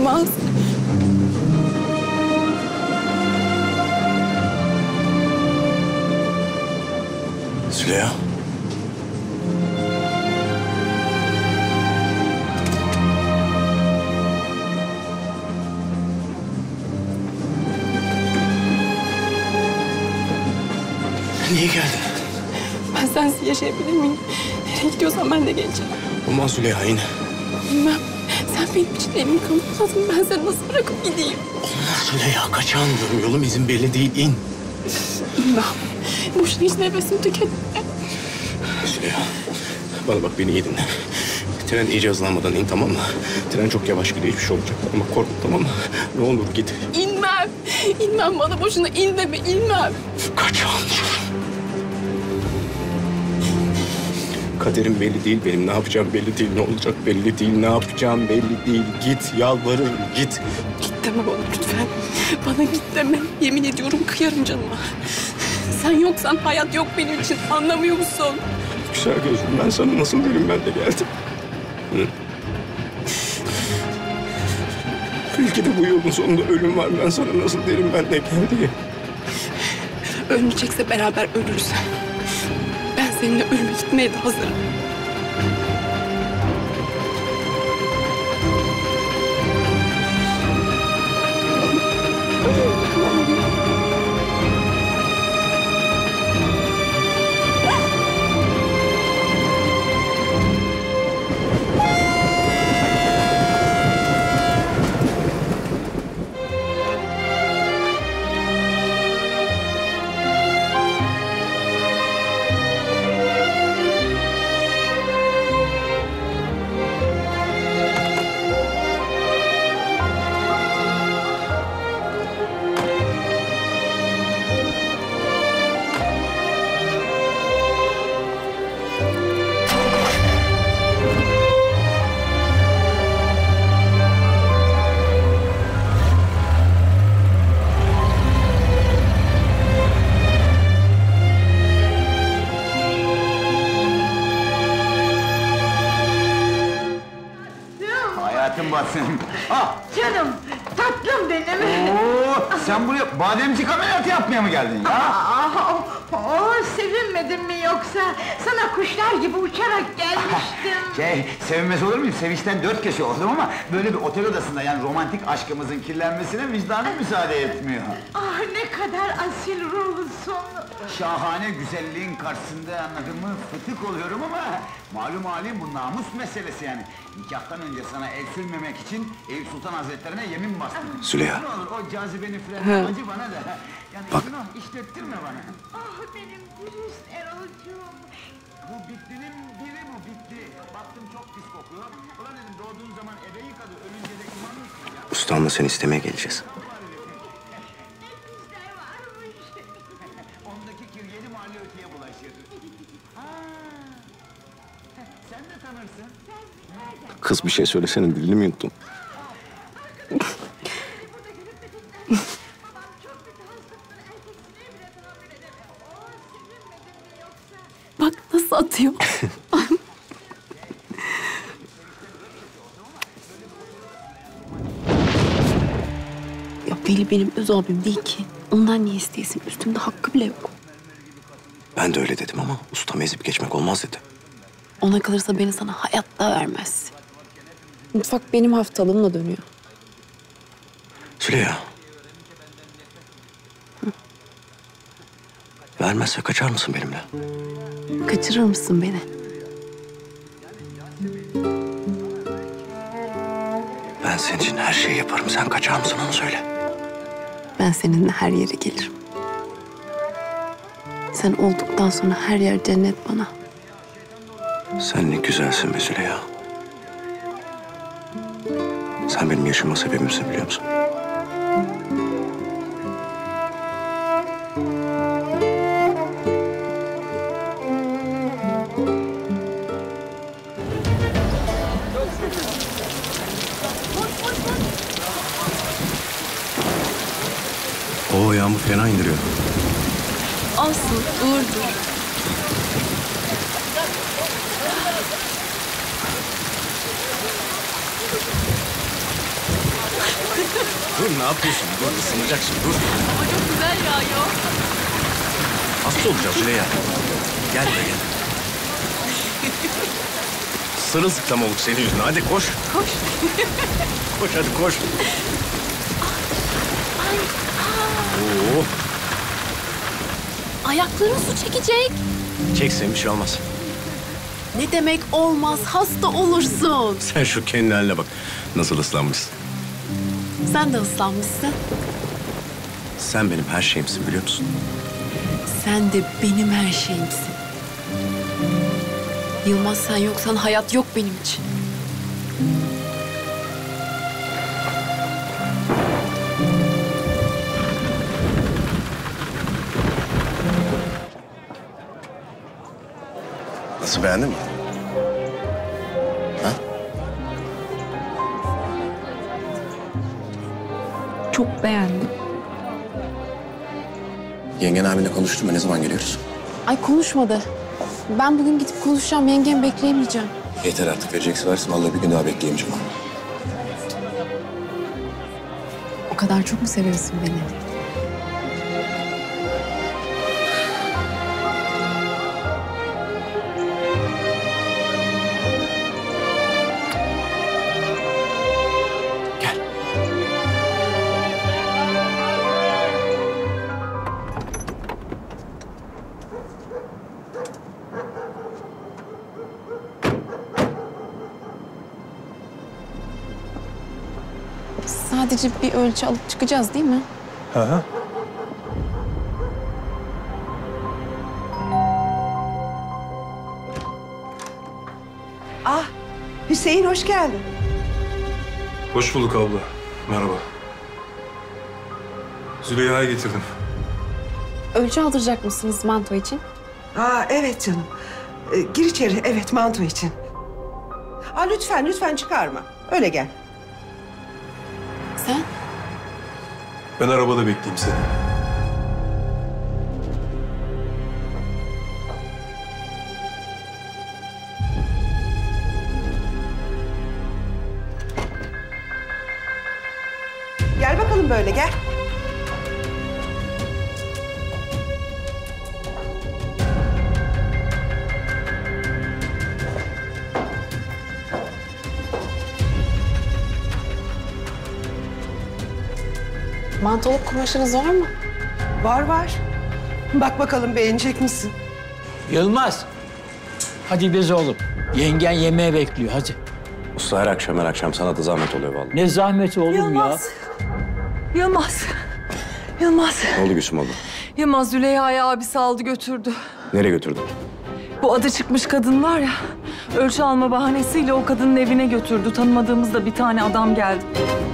Olmaz. Züleyha. Niye geldin? Ben sensiz yaşayabilir miyim? Nereye gidiyorsan ben de geleceğim. Olmaz Züleyha yine. Bilmem. Sen benim için elimi kanıtladın. Ben seni nasıl bırakıp gideyim? Olmaz Züleyha, kaçağın diyorum. Yolum izin belli değil, in. İnmem. Boşuna hiç nefesimi tüketme. Züleyha, bana bak, beni iyi dinle. Tren iyice hızlanmadan in, tamam mı? Tren çok yavaş gidiyor, hiçbir şey olacak. Ama korkma, tamam mı? Ne olur git. İnmem. İnmem, bana boşuna in deme, inmem. Kaçağın diyorum. Kaderim belli değil benim. Ne yapacağım belli değil. Ne olacak belli değil. Ne yapacağım belli değil. Git, yalvarırım, git. Git deme bana lütfen. Bana git deme. Yemin ediyorum kıyarım canıma. Sen yoksan hayat yok benim için. Anlamıyor musun? Güzel gözlüm, ben sana nasıl derim, ben de geldim. Hı? Belki de bu yolun sonunda ölüm var. Ben sana nasıl derim, ben de geldim. Ölmeyecekse beraber ölürüz. Ben seninle ölüme gitmeye de hazırım. Batsın. Ah! Canım, tatlım benim. Oo, sen buraya bademcik ameliyatı yapmaya mı geldin ya? Sevinmedin mi yoksa? Sana kuşlar gibi uçarak gelmiştim. Sevinmez olur muyum? Sevinçten 4 köşe oldum ama böyle bir otel odasında, yani romantik aşkımızın kirlenmesine vicdanım müsaade etmiyor. Ah, ne kadar asil ruhlusun. Şahane güzelliğin karşısında, anladın mı, fıtık oluyorum ama malum halim bu namus meselesi yani. Nikahtan önce sana el sürmemek için Eyüp Sultan Hazretlerine yemin bastım. Züleyha. Ne olur o cazibeni fren acı bana da. Yani bak. Günah işlettirme bana. Ah benim dürüst Erol'cuğum. Bu bitlinin biri bu, bitti. Baktım çok pis kokuyor. Ulan dedim, doğduğun zaman ebe yıkadı, ölünce de iman mısın ya? Ustamla seni istemeye geleceğiz. Ondaki kir 7 mahalle öteye bulaşır. Sen de tanırsın. Kız, bir şey söylesene, dilini mi yuttun? Bak nasıl atıyor. Ya Veli benim öz abim değil ki. Ondan niye isteyesin? Üstümde hakkı bile yok. Ben de öyle dedim ama ustamı ezip geçmek olmaz dedi. Ona kalırsa beni sana hayatta vermez. Mutfak benim haftalığımla dönüyor. Züleyha. Vermezse kaçar mısın benimle? Kaçırır mısın beni? Ben senin için her şeyi yaparım. Sen kaçar mısın, onu söyle. Ben seninle her yere gelirim. Sen olduktan sonra her yer cennet bana. Sen ne güzelsin be Züleyha. Sen benim yaşama sebebimsin, biliyor musun? Oo, yağmur fena indiriyor. Olsun, uğurdur. Dur ne yapıyorsun? Dur ısınacaksın dur. Ama çok güzel yağıyor. Hasta olacağız Züleyha. Gel be gel. Sırılsıklam olduk senin yüzünden. Hadi koş. Koş. Koş hadi koş. Oo, Ayakların su çekecek. çeksen bir şey olmaz. Ne demek olmaz? Hasta olursun. Sen şu kendi haline bak. Nasıl ıslanmışsın. Sen de ıslanmışsın. Sen benim her şeyimsin biliyor musun? Sen de benim her şeyimsin. Yılmaz sen yoksan hayat yok benim için. Nasıl beğendin mi? Ha? Çok beğendim. Yengen abinle konuştun mu? Ne zaman geliyoruz? Ay konuşmadı. Ben bugün gidip konuşacağım. Yengemi bekleyemeyeceğim. Yeter artık vereceksin versin. Vallahi bir gün daha bekleyemeyeceğim. O kadar çok mu seviyorsun beni? Gel. Sadece bir ölçü alıp çıkacağız değil mi? Hı hı. Ah, Hüseyin hoş geldin. Hoş bulduk abla. Merhaba. Züleyha'yı getirdim. Ölçü aldıracak mısınız manto için? Aa, evet canım. Gir içeri, evet manto için. Aa, lütfen çıkarma. Öyle gel. Sen? Ben arabada bekleyeyim seni. Gel bakalım böyle, gel. Mantoluk kumaşınız var mı? Var. Bak bakalım beğenecek misin? Yılmaz. Hadi biz oğlum. Yengen yemeğe bekliyor hadi. Usta her akşam sana da zahmet oluyor vallahi. Ne zahmeti oğlum ya. Yılmaz. Ne oldu Gülsüm abla? Yılmaz Züleyha'yı abisi aldı götürdü. Nereye götürdün? Bu adı çıkmış kadın var ya, ölçü alma bahanesiyle o kadının evine götürdü. Tanımadığımız da bir tane adam geldi.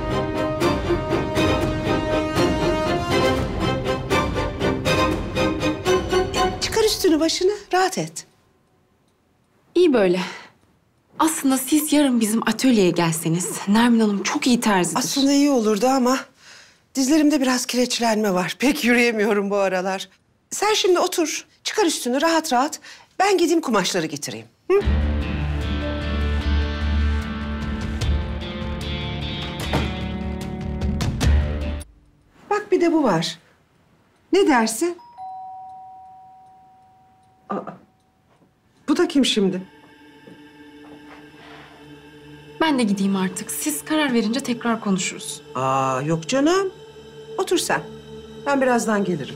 Çıkar üstünü başını, rahat et. İyi böyle. Aslında siz yarın bizim atölyeye gelseniz. Nermin Hanım çok iyi terzidir. Aslında iyi olurdu ama dizlerimde biraz kireçlenme var. Pek yürüyemiyorum bu aralar. Sen şimdi otur, çıkar üstünü rahat. Ben gideyim kumaşları getireyim. Hı? Bak bir de bu var. Ne dersin? Aa, bu da kim şimdi? Ben de gideyim artık. Siz karar verince tekrar konuşuruz. Aa, yok canım. Otur sen. Ben birazdan gelirim.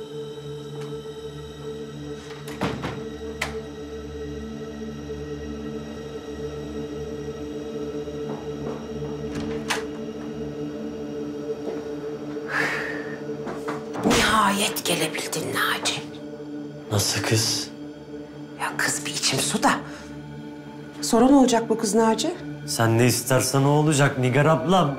Nihayet gelebildin Naci. Nasıl kız? Ya kız bir içim su da. Sonra ne olacak bu kız Naci? Sen ne istersen o olacak Nigar ablam.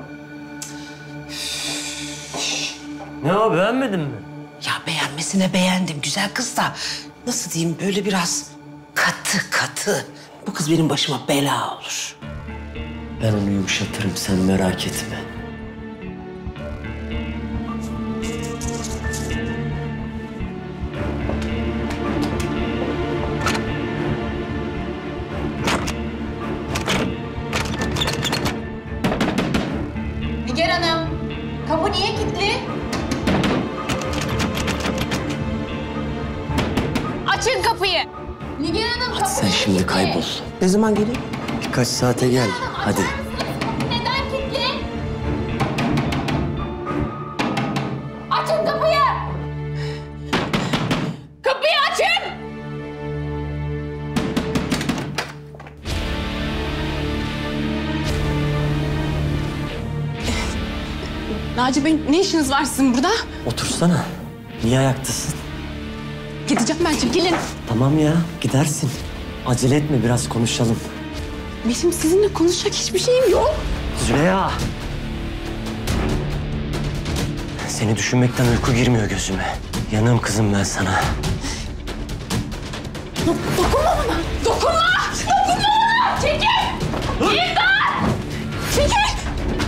Ne o beğenmedin mi? Ya beğenmesine beğendim güzel kız da. Nasıl diyeyim böyle biraz katı. Bu kız benim başıma bela olur. Ben onu yumuşatırım sen merak etme. kaybol. Ne zaman geleyim? Birkaç saate gel. Hadi. Neden kilitli? Açın kapıyı! Kapıyı açın! Naci Bey, ne işiniz var sizin burada? Otursana. Niye ayaktasın? Gideceğim ben, çekilin. Tamam ya, gidersin. Acele etme, biraz konuşalım. Benim sizinle konuşacak hiçbir şeyim yok. Züleyha! Seni düşünmekten uyku girmiyor gözüme. Yanığım kızım ben sana. Dokunma bana! Dokunma! Dokunma bana! Çekil! İmdat! Çekil!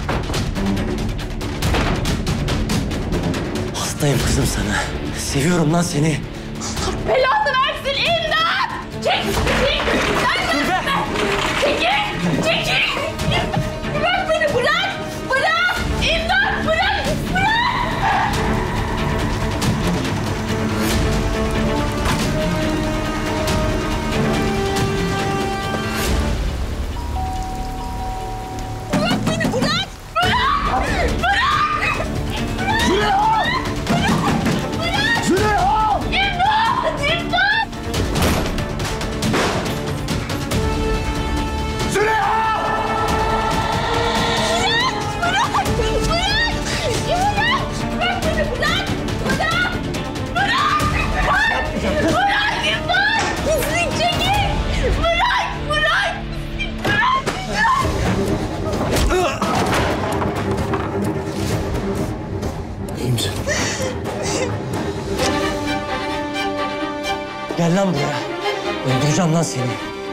Hastayım kızım sana. Seviyorum lan seni. Belanı versin! İmdat! Çek! Çek! Dur be! Çekil! Çekil! Bırak beni! Bırak! Bırak! İmdat! Bırak! Bırak! Bırak beni! Bırak! Bırak! Bırak! Züleyha! Züleyha! İmdat! İmdat! Züleyha! Bırak! Bırak! Bırak! İmdat! Bırak beni! Bırak! Bırak! Bırak! Bırak! İmdat! Pislik çekil! Bırak! Bırak! Bırak! İyi misin? Gel lan buraya. Öldüreceğim lan seni.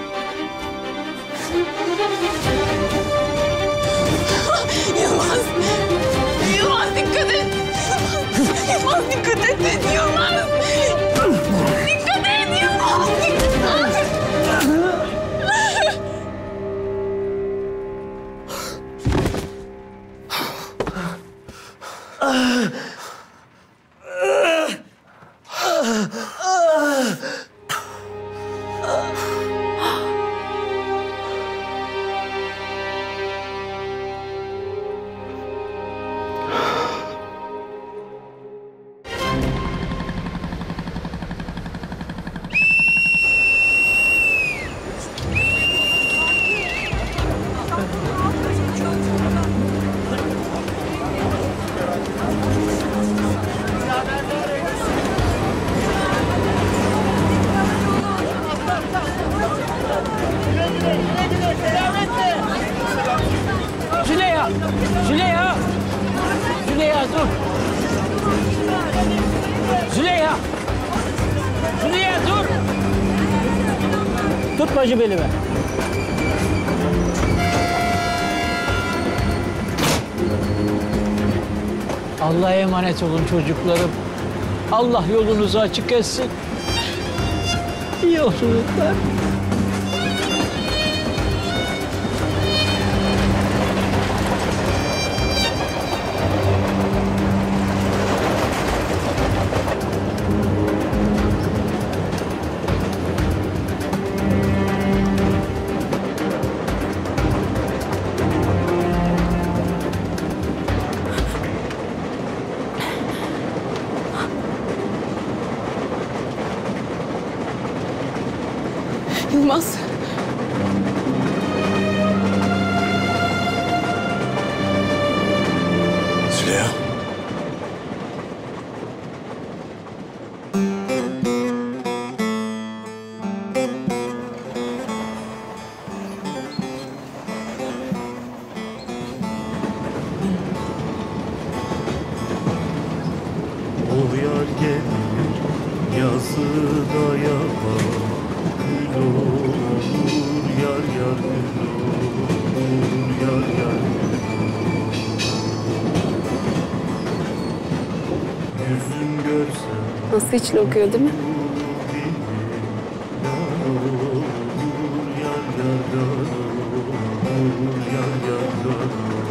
Yılmaz! Yılmaz dikkat et! Yılmaz dikkat et! Yılmaz! Dikkat et! Yılmaz! Dikkat et! Züleyha! Züleyha! Züleyha dur! Züleyha! Züleyha dur! Tut bacı belime. Allah'a emanet olun çocuklarım. Allah yolunuzu açık etsin. İyi yolculuklar. Yılmaz! Züleyha. O yar gelir yazı da yapar, gül olur yar yar gül olur yar yar yüzün görsem Nasıl içli okuyor değil mi? yar olur yar yar yar olur yar yar yar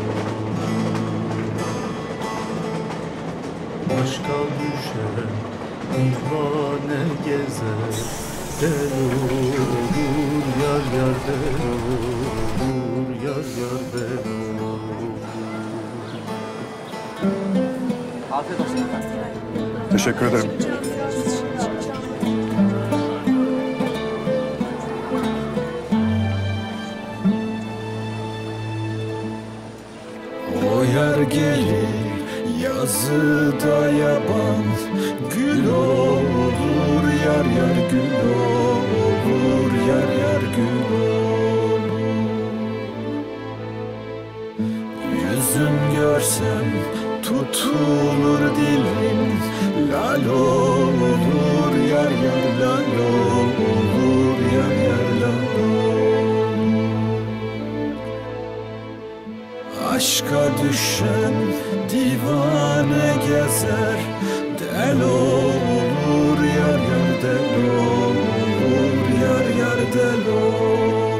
aşka düşer divane gezer del olur yar yar ben olur, yar yar ben olur. Afiyet olsun efendim. Teşekkür ederim. O yar gelir yazıda yaban, gül olur yar yar gül olur, yar yar gül olur. Yüzün görsem tutulur dilim, lal olur yar yar lal olur, yar yar lal olur. Aşka düşen divane gezer, del olur yar yar del olur, yar yar del olur.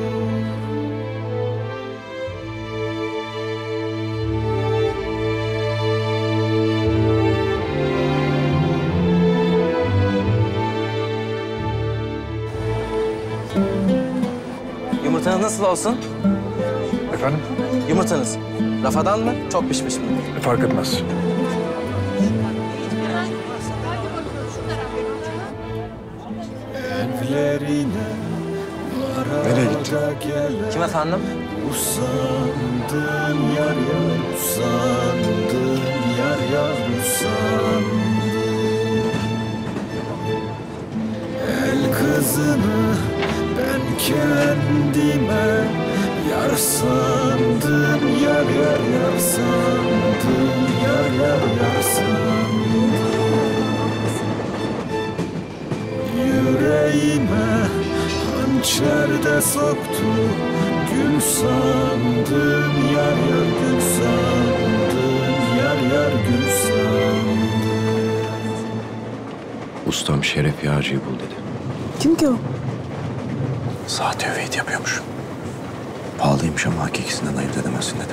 Yumurtanız nasıl olsun? Efendim? Yumurtanız. Rafadan mı? Çok pişmiş mi? Fark etmez. Evlerine Nereye gitti? Kim efendim? Usandım yar yar usandım, yar yar usandım. El kızını ben kendime yar sandım, yar yar yar sandım, yar yar yar sandım. Yüreğime hançer de soktu, gül sandım, yar yar gül sandım, yar yar gül sandım. Ustam Şeref Yağcı'yı bul dedi. Kim ki o? Sahte üveyit yapıyormuş. Pahalıymış ama hakikisinden ayırt edemezsin dedi.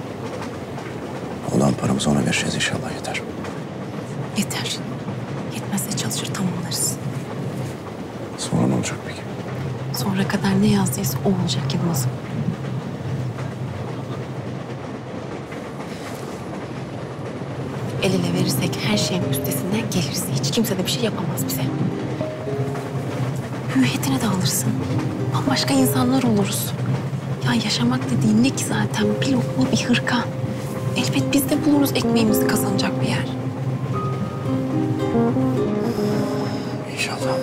Olan paramızı ona vereceğiz inşallah yeter. Yeter. Yetmezse çalışır tamamlarız. Sonra ne olacak peki? Sonra kadar ne yazdıysa o olacak Yılmaz'ım. El ele verirsek her şeyin üstesinden geliriz. Hiç kimse de bir şey yapamaz bize. Hüviyetini de alırsın. Bambaşka insanlar oluruz. Ya yaşamak dediğin ne ki zaten? Bir lokma, bir hırka. Elbet biz de buluruz ekmeğimizi kazanacak bir yer. İnşallah.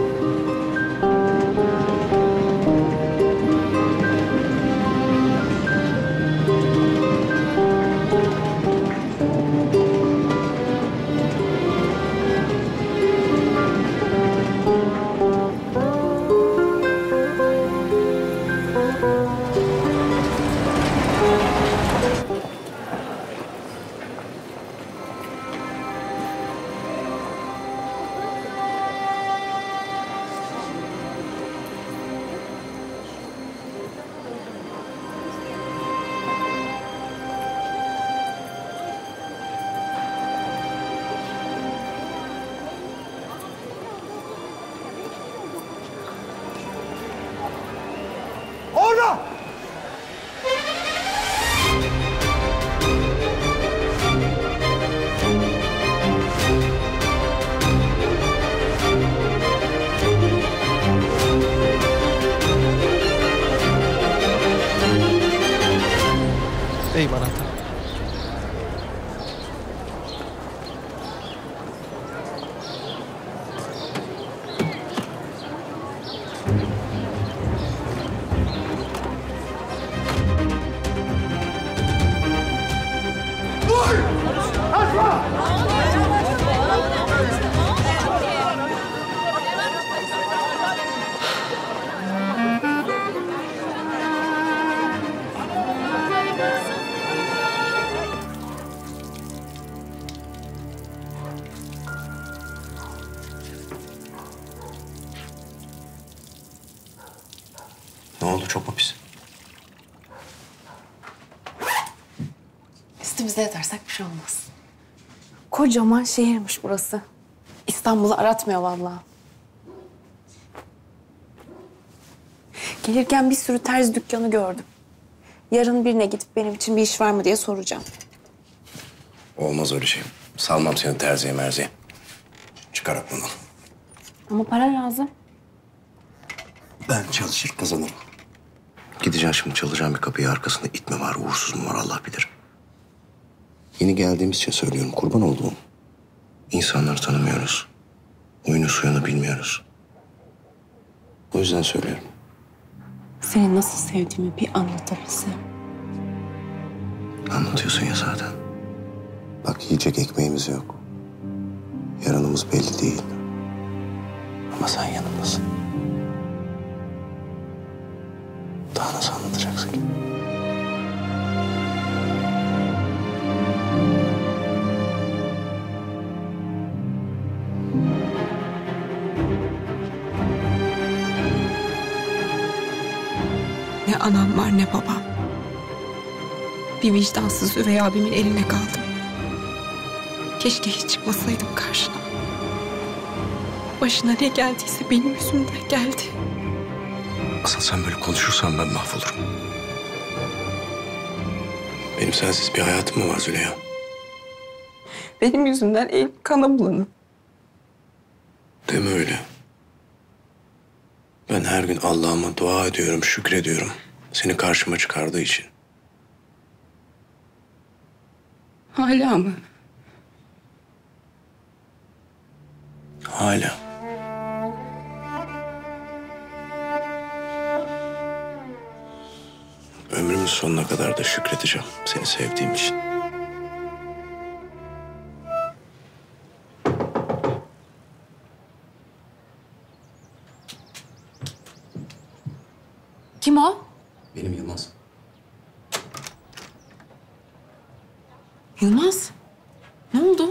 Orada! Beyim anahtar. Ne oldu? Çok mu pis? Üstümüze yatarsak bir şey olmaz. Kocaman şehirmiş burası. İstanbul'u aratmıyor vallahi. Gelirken bir sürü terzi dükkanı gördüm. Yarın birine gidip benim için bir iş var mı diye soracağım. Olmaz öyle şey. Salmam seni terziye merziye. Çıkar aklından. Ama para lazım. Ben çalışır kazanırım. Gideceğim şimdi, çalacağım bir kapıyı, arkasında it mi var, uğursuz mu var Allah bilir. Yeni geldiğimiz için söylüyorum, kurban olduğum. İnsanları tanımıyoruz. Oyunu suyunu bilmiyoruz. O yüzden söylüyorum. Seni nasıl sevdiğimi bir anlatabilsem. Anlatıyorsun ya zaten. Bak, yiyecek ekmeğimiz yok. Yarınımız belli değil. Ama sen yanımdasın. Daha nasıl anlatacaksın ki? Ne anam var ne babam. Bir vicdansız üvey abimin eline kaldım. Keşke hiç çıkmasaydım karşına. Başına ne geldiyse benim yüzümden geldi. Asıl sen böyle konuşursan ben mahvolurum. Benim sensiz bir hayatım mı var Züleyha? Benim yüzümden el kana bulanın. Deme öyle. Ben her gün Allah'ıma dua ediyorum, şükrediyorum. Seni karşıma çıkardığı için. Hala mı? Hala. Ömrümün sonuna kadar da şükredeceğim seni sevdiğim için. Kim o? Benim Yılmaz. Yılmaz. Ne oldu?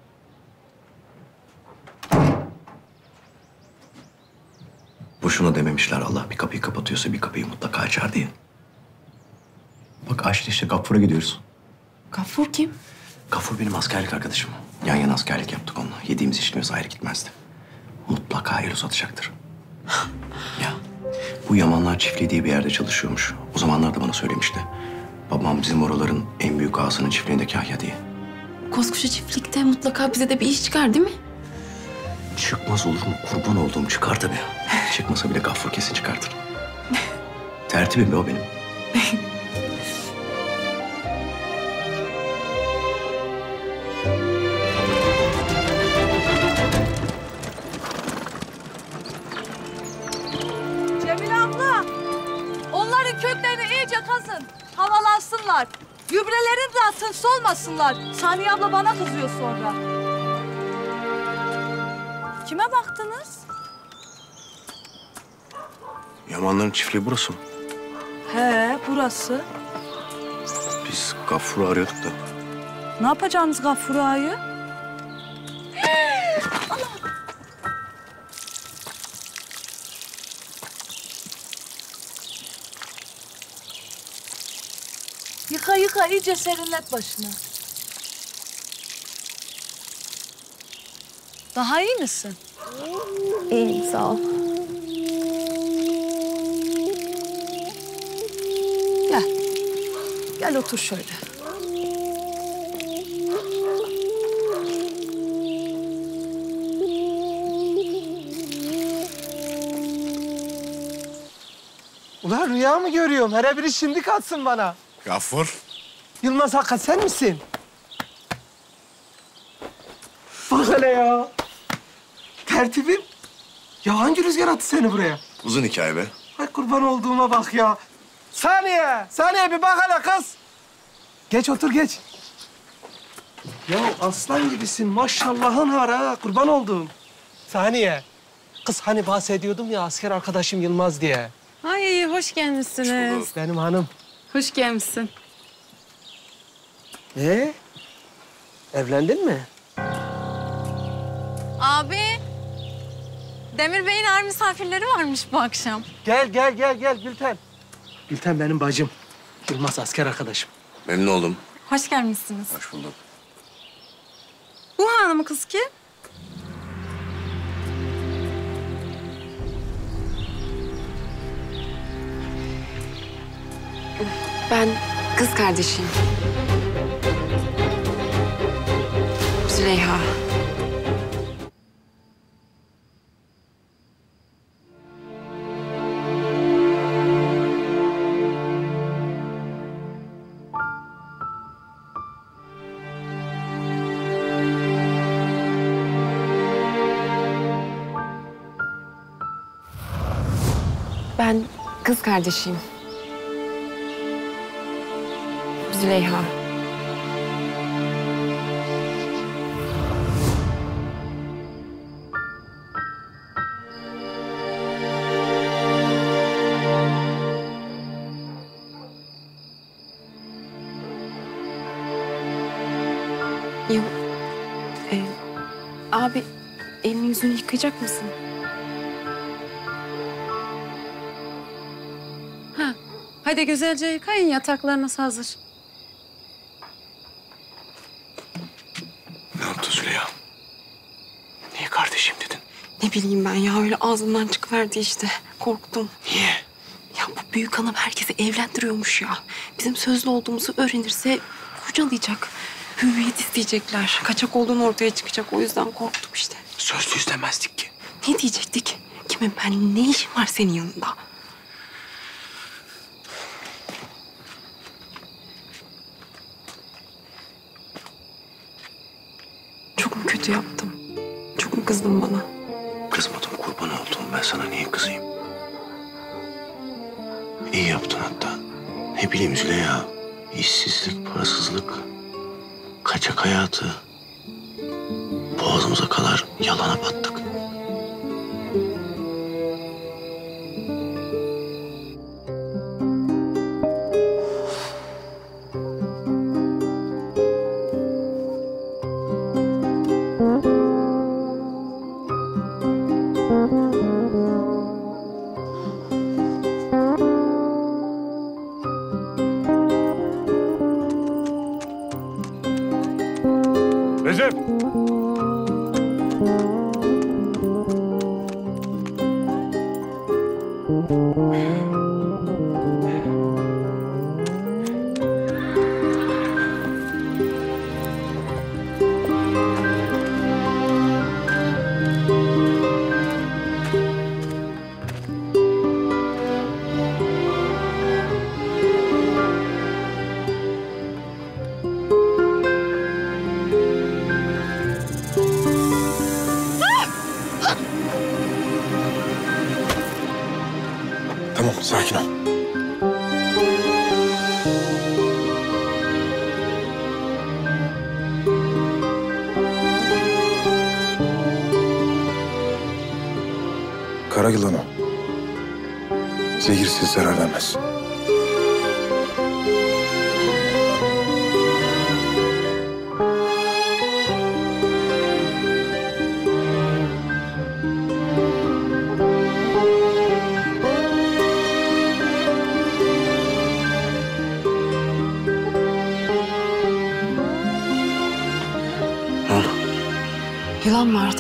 Boşuna dememişler Allah bir kapıyı kapatıyorsa bir kapıyı mutlaka açar diye. Bak açtı işte, Gaffur'a gidiyoruz. Gaffur kim? Gaffur benim askerlik arkadaşım. Yan yana askerlik yaptık onunla. Yediğimiz içtiğimiz ayrı gitmezdi. Mutlaka el uzatacaktır. Ya bu Yamanlar Çiftliği diye bir yerde çalışıyormuş. O zamanlarda bana söylemişti. Babam bizim oraların en büyük ağasının çiftliğinde kahya diye. Koskoca çiftlikte mutlaka bize de bir iş çıkar değil mi? Çıkmaz olur mu? Kurban olduğum çıkar tabii. Çıkmasa bile Gaffur kesin çıkartır. Tertibim be o benim. Cemile abla, onların köklerini iyice kazın. Havalansınlar. Gübrelerini de atın, solmasınlar. Saniye abla bana kızıyor sonra. Kime baktınız? Yamanların çiftliği burası mı? He, burası. Biz Gaffur'u arıyorduk da. Ne yapacaksınız Gaffur ağayı? Yıka yıka, iyice serinlet başını. Daha iyi misin? İyiyim sağ ol. Gel. Gel otur şöyle. Ulan rüya mı görüyorum? Her biri şimdi katsın bana. Gaffur. Yılmaz Hakkı sen misin? Bak hele ya. Tertibim. Ya hangi rüzgar attı seni buraya? Uzun hikaye be. Ay kurban olduğuma bak ya. Saniye, Saniye bir bak hele kız. Geç otur geç. Ya aslan gibisin maşallahın var ha kurban olduğum. Saniye. Kız hani bahsediyordum ya asker arkadaşım Yılmaz diye. Ay hoş gelmişsiniz. Benim hanım. Hoş gelmişsin. Evlendin mi? Abi, Demir Bey'in ağır misafirleri varmış bu akşam. Gel Gülten. Gülten benim bacım. Yılmaz asker arkadaşım. Memnun oldum. Hoş gelmişsiniz. Hoş bulduk. Bu hanımı kız kim? Ben kız kardeşiyim. Züleyha. Ben kız kardeşiyim. Züleyha. Yok. Abi elini yüzünü yıkayacak mısın? Ha, hadi güzelce yıkayın, yataklarınız hazır. Ne yaptın Züleyha? Niye kardeşim dedin? Ne bileyim ben ya, öyle ağzımdan çıkıverdi işte. Korktum. Niye? Ya bu büyük hanım herkesi evlendiriyormuş ya. Bizim sözlü olduğumuzu öğrenirse kurcalayacak. Hüviyet isteyecekler. Kaçak olduğun ortaya çıkacak. O yüzden korktum işte. Sözlüyüz demezdik ki. Ne diyecektik? Kime ben, ne işim var senin yanında? Çok mu kötü yaptım? Çok mu kızdın bana? Kızmadım, kurban olduğum. Ben sana niye kızayım? İyi yaptın hatta. Ne bileyim Züleyha. İşsizlik, parasızlık, kaçak hayatı. Boğazımıza kadar yalana battık. Recep! Tamam, sakin ol. Kara yılan o. Zehirsiz, zarar vermez. Ne oldu? Yılan vardı.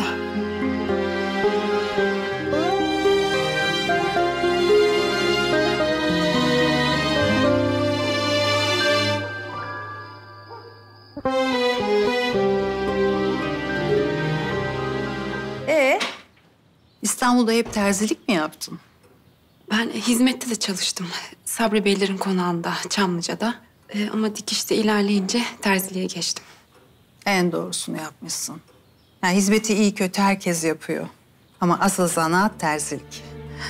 İstanbul'da hep terzilik mi yaptın? Ben hizmette de çalıştım. Sabri Beylerin konağında, Çamlıca'da. Ama dikişte ilerleyince terziliğe geçtim. En doğrusunu yapmışsın. Yani hizmeti iyi kötü herkes yapıyor. Ama asıl zanaat terzilik.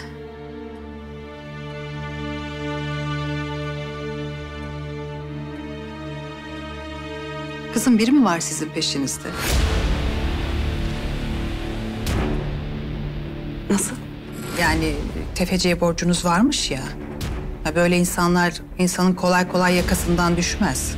Kızım, biri mi var sizin peşinizde? Nasıl? Yani tefeciye borcunuz varmış ya. Böyle insanlar insanın kolay kolay yakasından düşmez.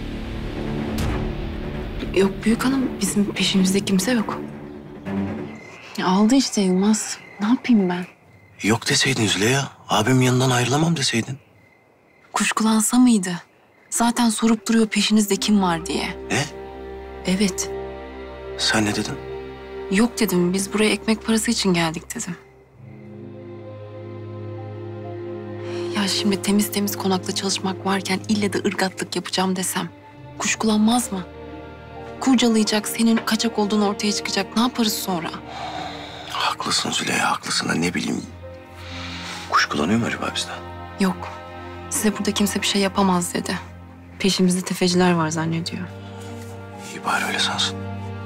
Yok büyük hanım, bizim peşimizde kimse yok. Aldı işte Yılmaz. Ne yapayım ben? Yok deseydin Züleyha. Abimin yanından ayrılamam deseydin. Kuşkulansa mıydı? Zaten sorup duruyor peşinizde kim var diye. Ne? Evet. Sen ne dedin? Yok dedim, biz buraya ekmek parası için geldik dedim. Ya şimdi temiz temiz konakta çalışmak varken ille de ırgatlık yapacağım desem kuşkulanmaz mı? Kurcalayacak, senin kaçak olduğun ortaya çıkacak. Ne yaparız sonra? Haklısın Züleyha, haklısın da ne bileyim. Kuşkulanıyor mu acaba bizden? Yok. Size burada kimse bir şey yapamaz dedi. Peşimizde tefeciler var zannediyor. İyi bari öyle sansın.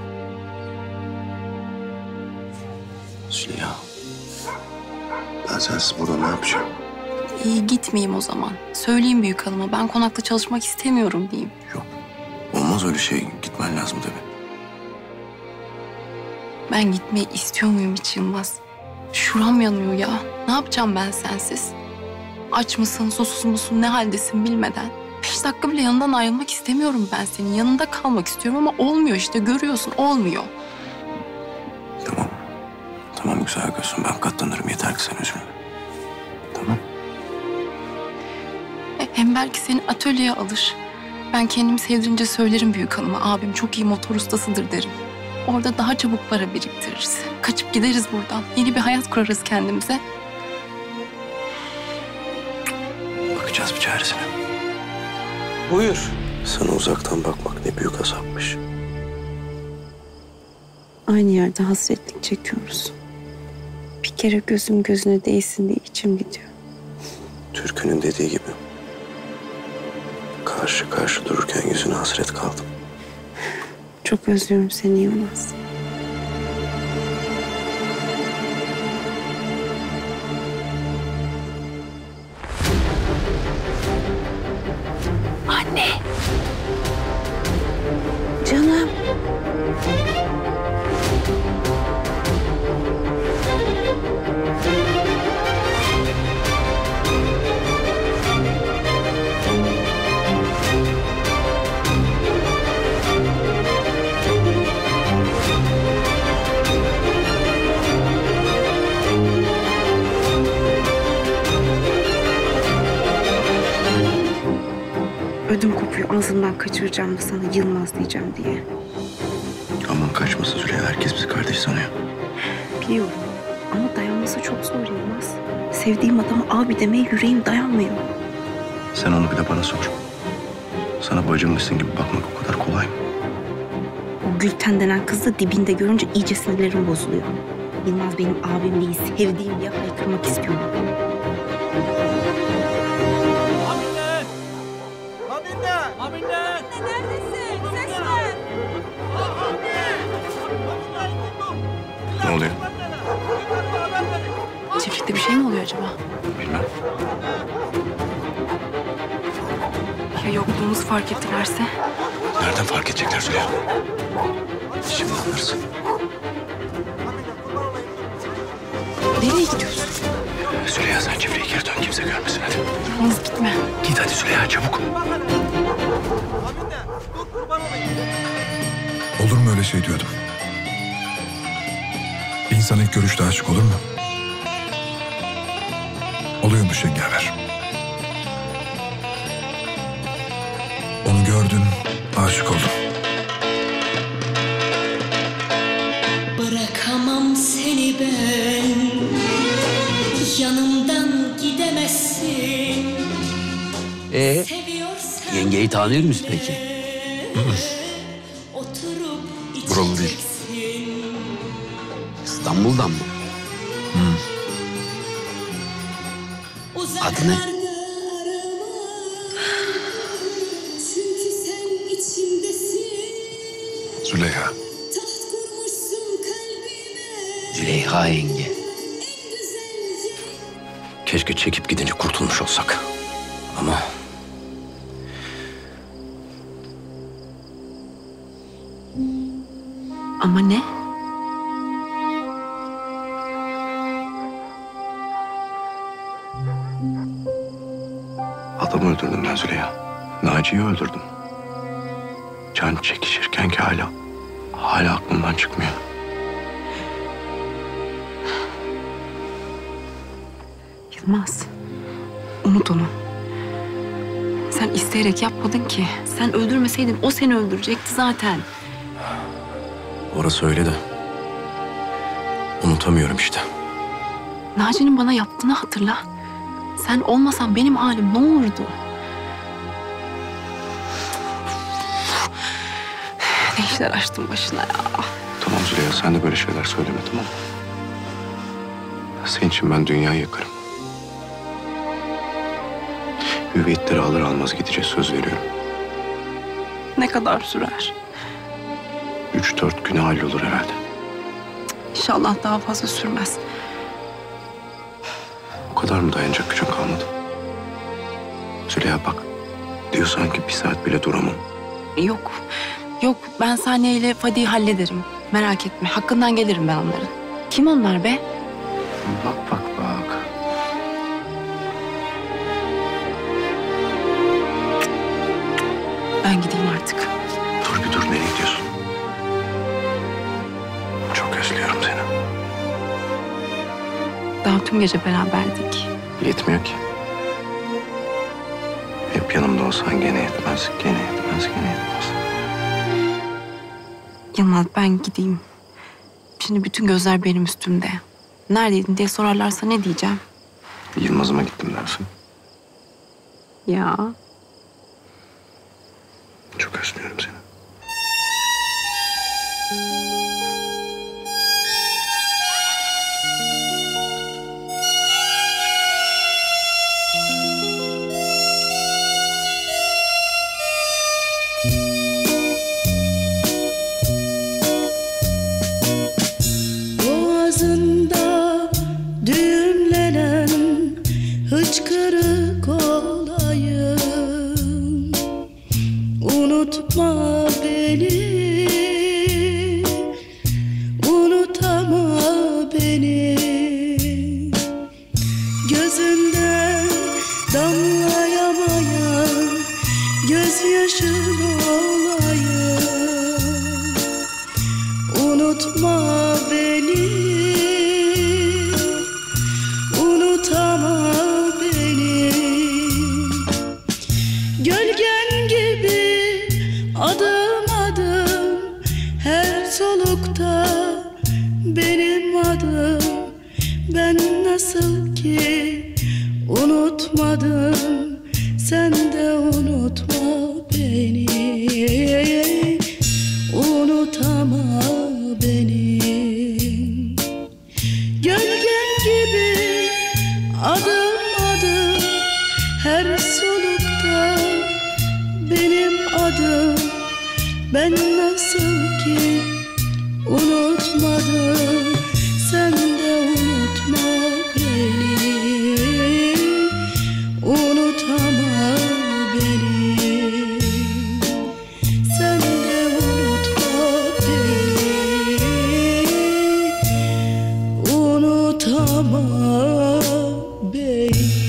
Züleyha, ben sensiz burada ne yapacağım? İyi gitmeyeyim o zaman. Söyleyeyim büyük hanıma, ben konakta çalışmak istemiyorum diyeyim. Olmaz öyle şey, gitmen lazım tabii. Ben gitmeyi istiyor muyum hiç Yılmaz? Şuram yanıyor ya. Ne yapacağım ben sensiz? Aç mısın, susuz musun, ne haldesin bilmeden. 5 dakika bile yanından ayrılmak istemiyorum ben senin. Yanında kalmak istiyorum ama olmuyor işte. Görüyorsun, olmuyor. Tamam güzel gözüm, ben katlanırım. Yeter ki sen üzülme. Tamam. Hem belki seni atölyeye alır. Ben kendimi sevdirince söylerim büyük hanıma. Abim çok iyi motor ustasıdır derim. Orada daha çabuk para biriktiririz. Kaçıp gideriz buradan. Yeni bir hayat kurarız kendimize. Bakacağız bir çaresine. Buyur. Sana uzaktan bakmak ne büyük azapmış. Aynı yerde hasretlik çekiyoruz. Bir kere gözüm gözüne değsin diye içim gidiyor. Türkü'nün dediği gibi. Karşı karşı dururken yüzüne hasret kaldım. Çok özlüyorum seni Yılmaz. Anne. Canım. Ödüm kopuyor, ağzımdan kaçıracağım da sana Yılmaz diyeceğim diye. Aman kaçmasın Züleyha, herkes bizi kardeş sanıyor. Biliyorum ama dayanması çok zor Yılmaz. Sevdiğim adama abi demeye yüreğim dayanmıyor. Sen onu bir de bana sor. Sana bacımmışsın gibi bakmak o kadar kolay mı? O Gülten denen kız da dibinde görünce iyice sinirlerim bozuluyor. Yılmaz benim abim değil, sevdiğim diye haykırmak istiyorum. Ne oluyor? Çiftlikte bir şey mi oluyor acaba? Bilmem. Ya yokluğumuzu fark ettilerse? Nereden fark edecekler Züleyha? Şimdi anlarsın. Nereye gidiyorsun? Züleyha sen çiftliğe geri dön, kimse görmesin hadi. Yalnız gitme. Git hadi Züleyha çabuk. Olur mu öyle şey diyordum. Bir insan ilk görüşte aşık olur mu? Oluyormuş Cengaver. Onu gördün, aşık oldun. Bırakamam seni ben, yanımdan gidemezsin. Yengeyi tanıyor musun peki? Buralı değil. İstanbul'dan mı? Adı ne? Züleyha. Züleyha yenge. Keşke çekip gidince kurtulmuş olsak. Ama... Ama ne? Adamı öldürdüm ben Züleyha. Naciye'yi öldürdüm. Can çekişirken ki hala aklımdan çıkmıyor. Yılmaz, unut onu. Sen isteyerek yapmadın ki. Sen öldürmeseydin o seni öldürecekti zaten. Orası öyle de. Unutamıyorum işte. Naci'nin bana yaptığını hatırla. Sen olmasan benim halim ne olurdu? Ne işler açtın başına ya. Tamam Züleyha, sen de böyle şeyler söyleme, tamam mı? Senin için ben dünyayı yakarım. Hüviyetleri alır almaz gideceğiz, söz veriyorum. Ne kadar sürer? 3-4 güne hallolur herhalde. İnşallah daha fazla sürmez. O kadar mı dayanacak gücün kalmadı? Züleyha bak, diyorsan ki bir saat bile duramam. Yok, yok. Ben Saniye ile Fadi'yi hallederim. Merak etme. Hakkından gelirim ben onların. Kim onlar be? Bak bak bak. Ben gideyim artık. Dur bir dur, nereye gidiyorsun? Çok özlüyorum seni. Daha tüm gece beraberdik. Yetmiyor ki. Hep yanımda olsan gene yetmez, gene yetmez, gene yetmez. Yılmaz, ben gideyim. Şimdi bütün gözler benim üstümde. Neredeydin diye sorarlarsa ne diyeceğim? Yılmaz'ıma gittim dersin. Ya. Çok özlüyorum seni. Boğazında düğümlenen hıçkırık olayım. Unutma beni, unutama beni. Gözünden damlayamayan gözyaşın olayım. Unutma beni, unutama beni. Gölgen gibi adım adım her solukta benim adım. Ben nasıl ki unutmadım, sen de unutma beni. Unutama beni. Gölgen gibi adım adım her solukta benim adım. Ben nasıl ki unutmadım, sen de unutma beni. Unutama beni. Sen de unutma beni. Unutama beni.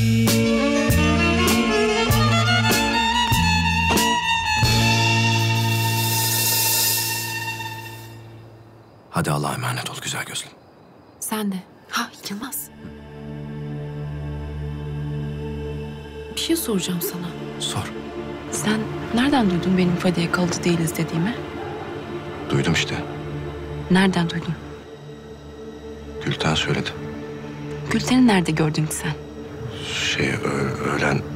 Hadi Allah'a emanet ol güzel gözlüm. Sen de. Ha Yılmaz. Bir şey soracağım sana. Sor. Sen nereden duydun benim Fadi'ye kalıcı değiliz dediğimi? Duydum işte. Nereden duydun? Gülten söyledi. Gülten'i nerede gördün sen? Öğlen...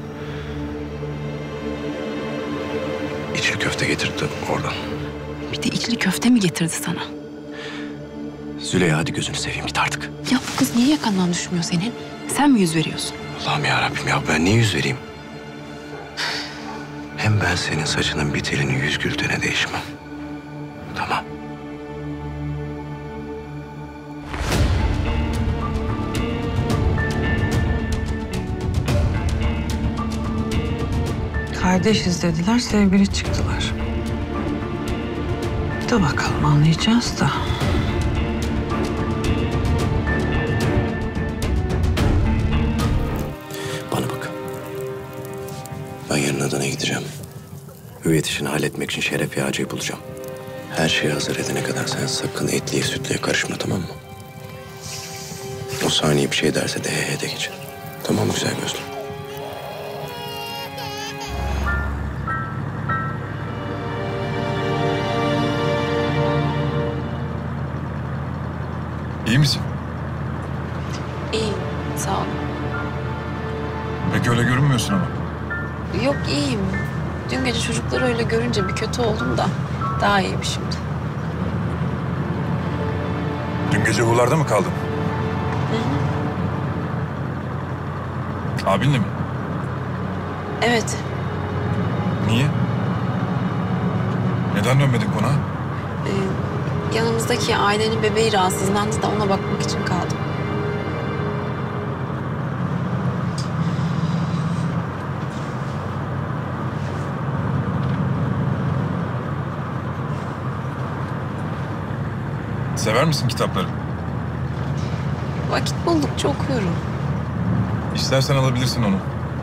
içli köfte getirdi oradan. Bir de içli köfte mi getirdi sana? Züleyha hadi gözünü seveyim git artık. Ya bu kız niye yakandan düşmüyor senin? Sen mi yüz veriyorsun? Allah'ım yarabbim ya ben niye yüz vereyim? Hem ben senin saçının bir telini 100 Gülten'e değişmem. Tamam. Kardeşiz dediler, sevgili çıktılar. Dur bakalım, anlayacağız da. Bana bak. Ben yarın Adana'ya gideceğim. Hüviyet işini halletmek için Şeref Yağcı'yı bulacağım. Her şeyi hazır edene kadar sen sakın etliye sütlüye karışma, tamam mı? O saniye bir şey derse de he de geçin. Tamam mı güzel gözlüm? İyi misin? İyiyim, sağ ol. Pek öyle görünmüyorsun ama. Yok iyiyim. Dün gece çocukları öyle görünce bir kötü oldum da daha iyiyim şimdi. Dün gece buralarda mı kaldın? Hı. Abinle mi? Evet. Niye? Neden dönmedin konağa? Yanımızdaki ailenin bebeği rahatsızlandı da ona bakmak için kaldım. Sever misin kitapları? Vakit buldukça okuyorum. İstersen alabilirsin onu.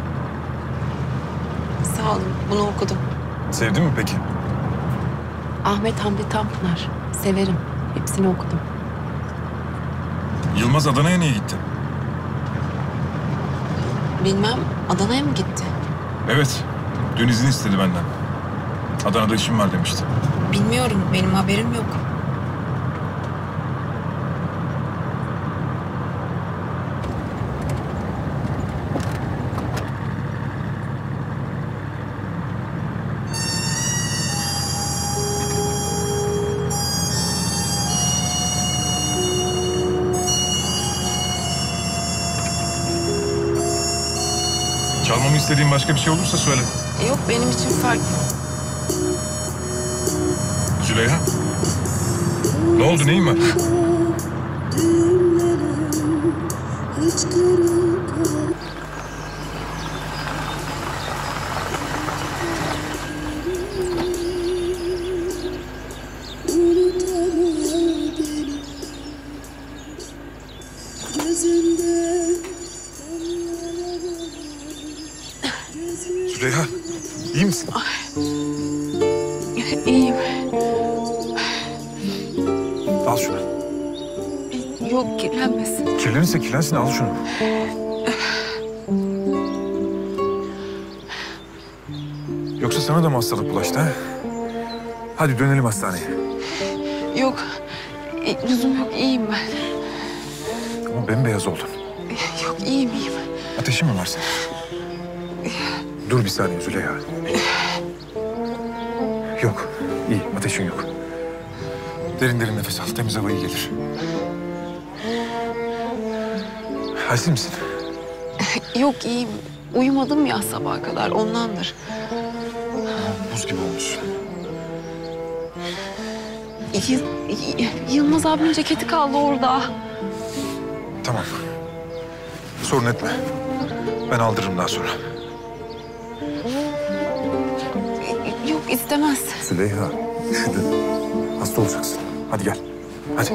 Sağ olun, bunu okudum. Sevdin mi peki? Ahmet Hamdi Tanpınar. Severim. Hepsini okudum. Yılmaz Adana'ya niye gitti? Bilmem, Adana'ya mı gitti? Evet, dün izin istedi benden. Adana'da işim var demişti. Bilmiyorum, benim haberim yok. Çalmamı istediğin başka bir şey olursa söyle. Yok, benim için fark yok. Züleyha. Ne oldu, neyin var? Züleyha, iyi misin? İyiyim. Al şunu. Yok, kirlenmesin. Kirlenirse kirlensin, al şunu. Yoksa sana da mı hastalık bulaştı ha? Hadi dönelim hastaneye. Yok, lüzum yok, iyiyim ben. Ama bembeyaz oldun. Yok, iyiyim. Ateşin mi var senin? Dur bir saniye Züleyha. Yok, iyi, ateşin yok. Derin derin nefes al, temiz hava iyi gelir. Halsiz misin? Yok, iyiyim. Uyumadım ya sabaha kadar, ondandır. Buz gibi olmuşsun. Yılmaz abinin ceketi kaldı orada. Tamam. Sorun etme. Ben aldırırım daha sonra. Yok, istemez. Züleyha, üşüdün. Hasta olacaksın. Hadi gel. Hadi.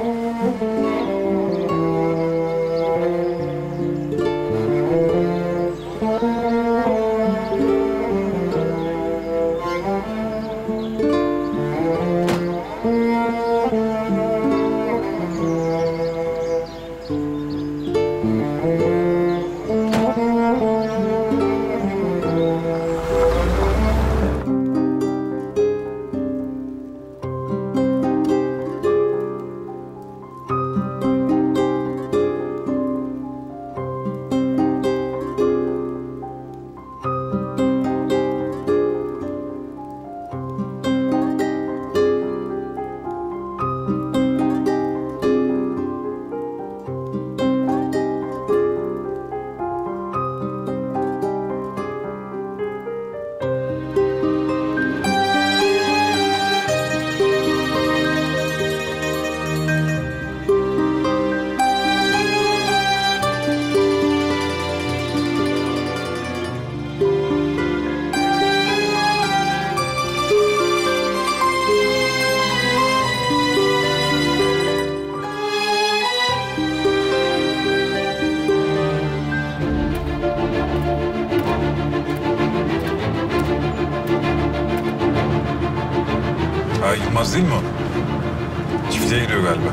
Yılmaz değil mi o? Çiftliğe giriyor galiba.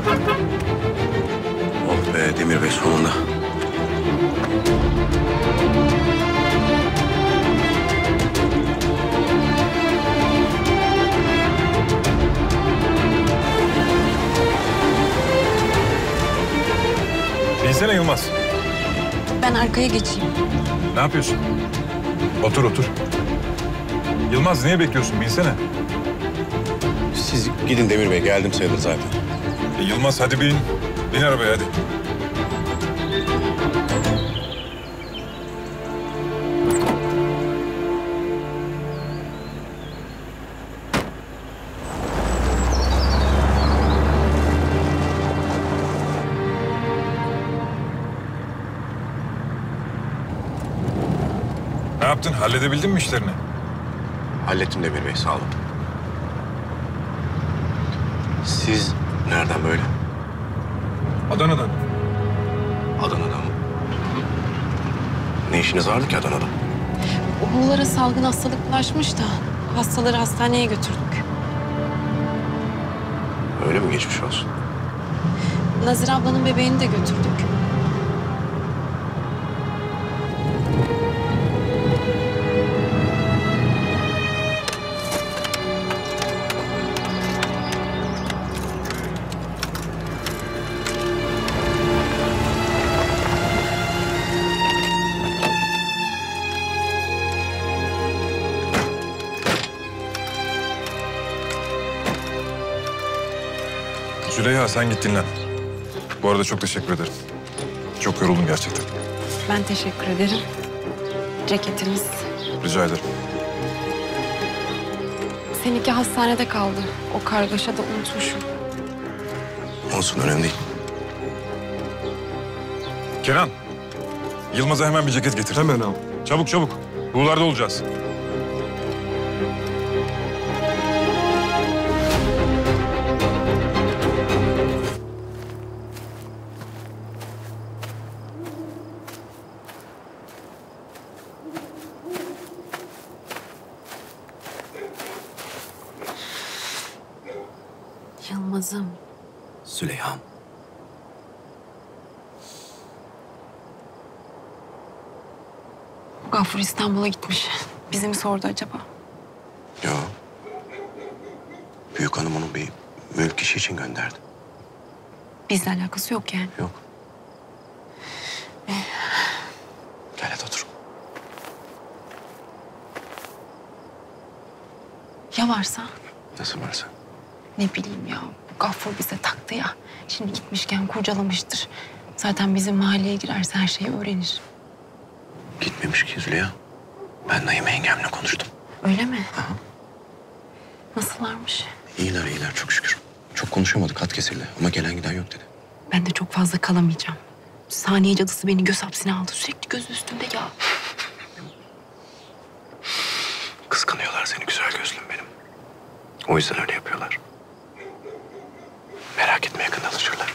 Oh be Demir Bey, sonunda. Binsene Yılmaz. Ben arkaya geçeyim. Ne yapıyorsun? Otur otur. Yılmaz niye bekliyorsun? Binsene. Siz gidin Demir Bey. Geldim sayılır zaten. Yılmaz hadi bin. Bin arabaya hadi. Ne yaptın? Halledebildin mi işlerini? Hallettim Demir Bey. Sağ olun. Siz nereden böyle? Adana'dan. Adana'dan mı? Ne işiniz vardı ki Adana'da? Oğullara salgın hastalık bulaşmış da hastaları hastaneye götürdük. Öyle mi? Geçmiş olsun. Nazire ablanın bebeğini de götürdük. Züleyha sen git dinlen. Bu arada çok teşekkür ederim. Çok yoruldum gerçekten. Ben teşekkür ederim. Ceketiniz. Rica ederim. Seninki hastanede kaldı. O kargaşada unutmuşum. Olsun, önemli değil. Kenan, Yılmaz'a hemen bir ceket getir. Hemen al. Çabuk çabuk. Buğularda olacağız. Yılmaz'ım. Züleyha'm. Gafur İstanbul'a gitmiş. Bizi mi sordu acaba? Yo. Büyük hanım onu bir mülk işi için gönderdi. Bizle alakası yok yani. Yok. Gel hadi otur. Ya varsa? Nasıl varsa? Ne bileyim ya. Gafur bize taktı ya. Şimdi gitmişken kurcalamıştır. Zaten bizim mahalleye girerse her şeyi öğrenir. Gitmemiş ki Züleyha. Ben Naime yengemle konuştum. Öyle mi? Nasıllarmış? İyiler iyiler çok şükür. Çok konuşamadık, hat kesildi ama gelen giden yok dedi. Ben de çok fazla kalamayacağım. Saniye cadısı beni göz hapsine aldı. Sürekli gözü üstünde ya. Kıskanıyorlar seni güzel gözlüm benim. O yüzden öyle yapıyorlar. Merak etme, yakında alışırlar.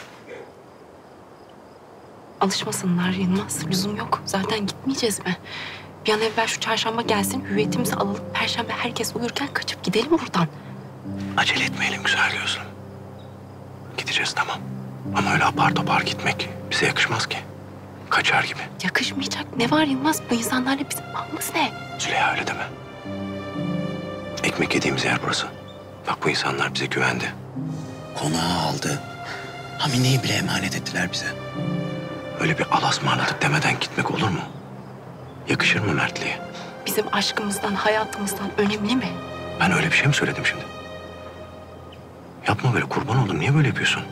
Alışmasınlar Yılmaz. Lüzum yok. Zaten gitmeyeceğiz mi? Bir an evvel şu çarşamba gelsin, hüviyetimizi alalım. Perşembe herkes uyurken kaçıp gidelim buradan. Acele etmeyelim güzel gözlüm. Gideceğiz tamam. Ama öyle apar topar gitmek bize yakışmaz ki. Kaçar gibi. Yakışmayacak. Ne var Yılmaz? Bu insanlarla bizim bağımız ne? Züleyha öyle deme. Ekmek yediğimiz yer burası. Bak bu insanlar bize güvendi. Konağı aldı. Hamine'yi bile emanet ettiler bize. Öyle bir alasmarladık demeden gitmek olur mu? Yakışır mı mertliğe? Bizim aşkımızdan, hayatımızdan önemli mi? Ben öyle bir şey mi söyledim şimdi? Yapma böyle, kurban oldum. Niye böyle yapıyorsun?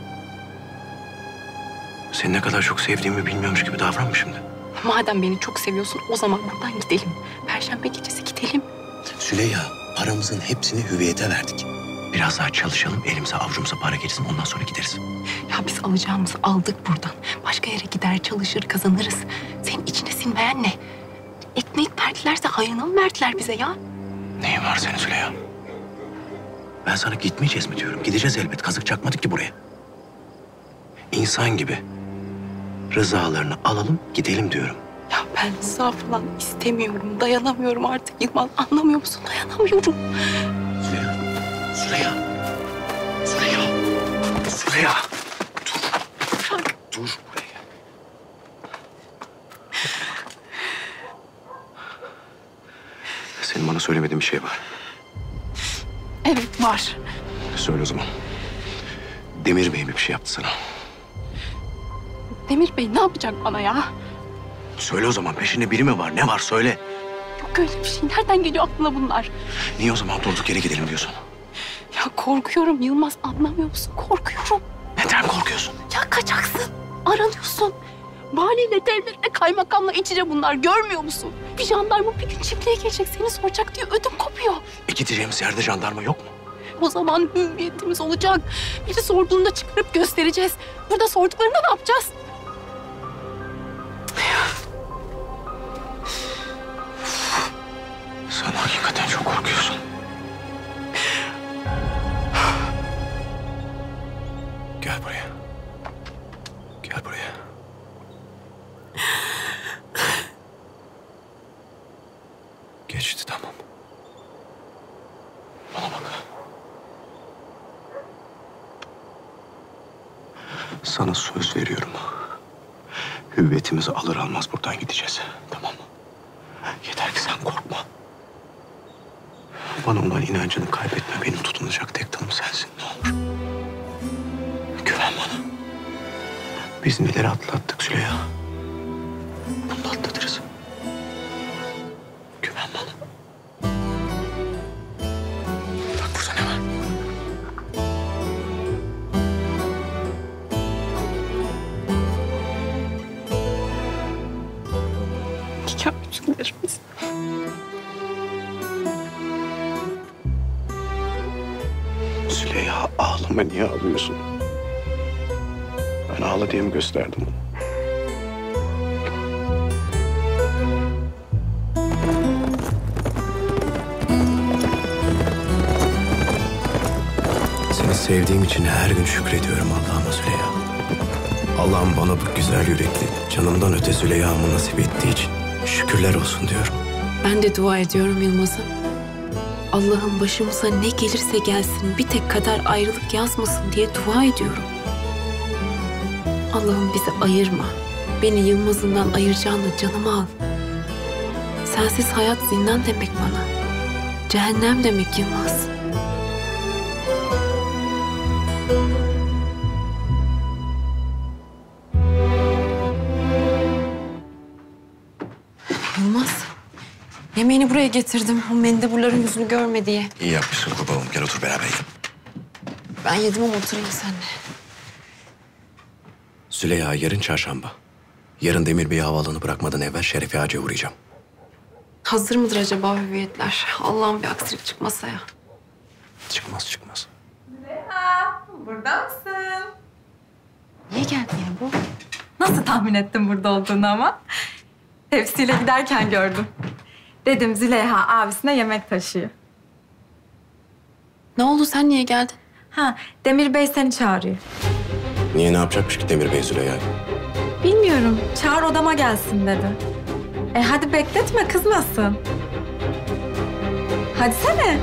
Seni ne kadar çok sevdiğimi bilmiyormuş gibi davranma şimdi. Madem beni çok seviyorsun o zaman buradan gidelim. Perşembe gecesi gidelim. Züleyha, paramızın hepsini hüviyete verdik. Biraz daha çalışalım, elimize avucumuza para geçsin, ondan sonra gideriz. Ya biz alacağımızı aldık buradan. Başka yere gider çalışır kazanırız. Senin içine sinmeyen ne? Ekmek verdilerse hayrına mı verdiler bize ya? Neyin var senin Züleyha? Ben sana gitmeyeceğiz mi diyorum. Gideceğiz elbet. Kazık çakmadık ki buraya. İnsan gibi rızalarını alalım, gidelim diyorum. Ya ben rıza falan istemiyorum. Dayanamıyorum artık Yılmaz. Anlamıyor musun? Dayanamıyorum. Züleyha. Züleyha. Züleyha. Züleyha. Dur. Bırak. Dur buraya. Senin bana söylemediğin bir şey var. Evet var. Söyle o zaman. Demir Bey mi bir şey yaptı sana? Demir Bey ne yapacak bana ya? Söyle o zaman, peşinde biri mi var? Ne var söyle. Yok öyle bir şey. Nereden geliyor aklına bunlar? Niye o zaman durduk yere gidelim diyorsun? Ya korkuyorum Yılmaz, anlamıyor musun? Korkuyorum. Neden korkuyorsun? Ya kaçaksın, aranıyorsun. Valiyle, devletle, kaymakamla iç içe bunlar, görmüyor musun? Bir jandarma bir gün çiftliğe gelecek, seni soracak diye ödüm kopuyor. Gideceğimiz yerde jandarma yok mu? O zaman hüviyetimiz olacak. Biri sorduğunda çıkarıp göstereceğiz. Burada sorduklarında ne yapacağız? Sen hakikaten çok korkuyorsun. Gel buraya. Gel buraya. Geçti, tamam. Bana bak. Sana söz veriyorum. Hüviyetimizi alır almaz buradan gideceğiz. Tamam mı? Yeter ki sen korkma. Bana olan inancını kaybetme. Benim tutunacak tek dalım sensin. Ne olur. Güven bana. Biz neleri atlattık Züleyha. Bunu da atlatırız. Güven bana. Bak burada ne var? Nikah bütünlerimiz. Züleyha ağlama, niye ağlıyorsun? Ben ağla diye mi gösterdim bunu? Seni sevdiğim için her gün şükrediyorum Allah'ıma Züleyha. Allah'ım bana bu güzel yürekli, canımdan öte Züleyha'mı nasip ettiği için şükürler olsun diyorum. Ben de dua ediyorum Yılmaz'ım. Allah'ım başımıza ne gelirse gelsin bir tek kader ayrılık yazmasın diye dua ediyorum. Allah'ım bizi ayırma. Beni Yılmaz'ımdan ayıracağına canımı al. Sensiz hayat zindan demek bana. Cehennem demek Yılmaz. Yılmaz, yemeğini buraya getirdim. O mendeburların yüzünü görme diye. İyi yapmışsın kurbanım. Gel otur beraber yiyelim. Ben yedim ama oturayım seninle. Züleyha, yarın çarşamba. Yarın Demir Bey'i havaalanı bırakmadan evvel Şerefi Ağacı'ya uğrayacağım. Hazır mıdır acaba hüviyetler? Allah'ım bir aksilik çıkmasa ya. Çıkmaz çıkmaz. Züleyha, burada mısın? Niye geldi ya bu? Nasıl tahmin ettim burada olduğunu ama? Tepsiyle giderken gördüm. Dedim Züleyha abisine yemek taşıyor. Ne oldu, sen niye geldin? Ha, Demir Bey seni çağırıyor. Niye, ne yapacakmış ki Demir Bey Züleyha'yı? Bilmiyorum, çağır odama gelsin dedi. Hadi bekletme, kızmasın. Hadi sene.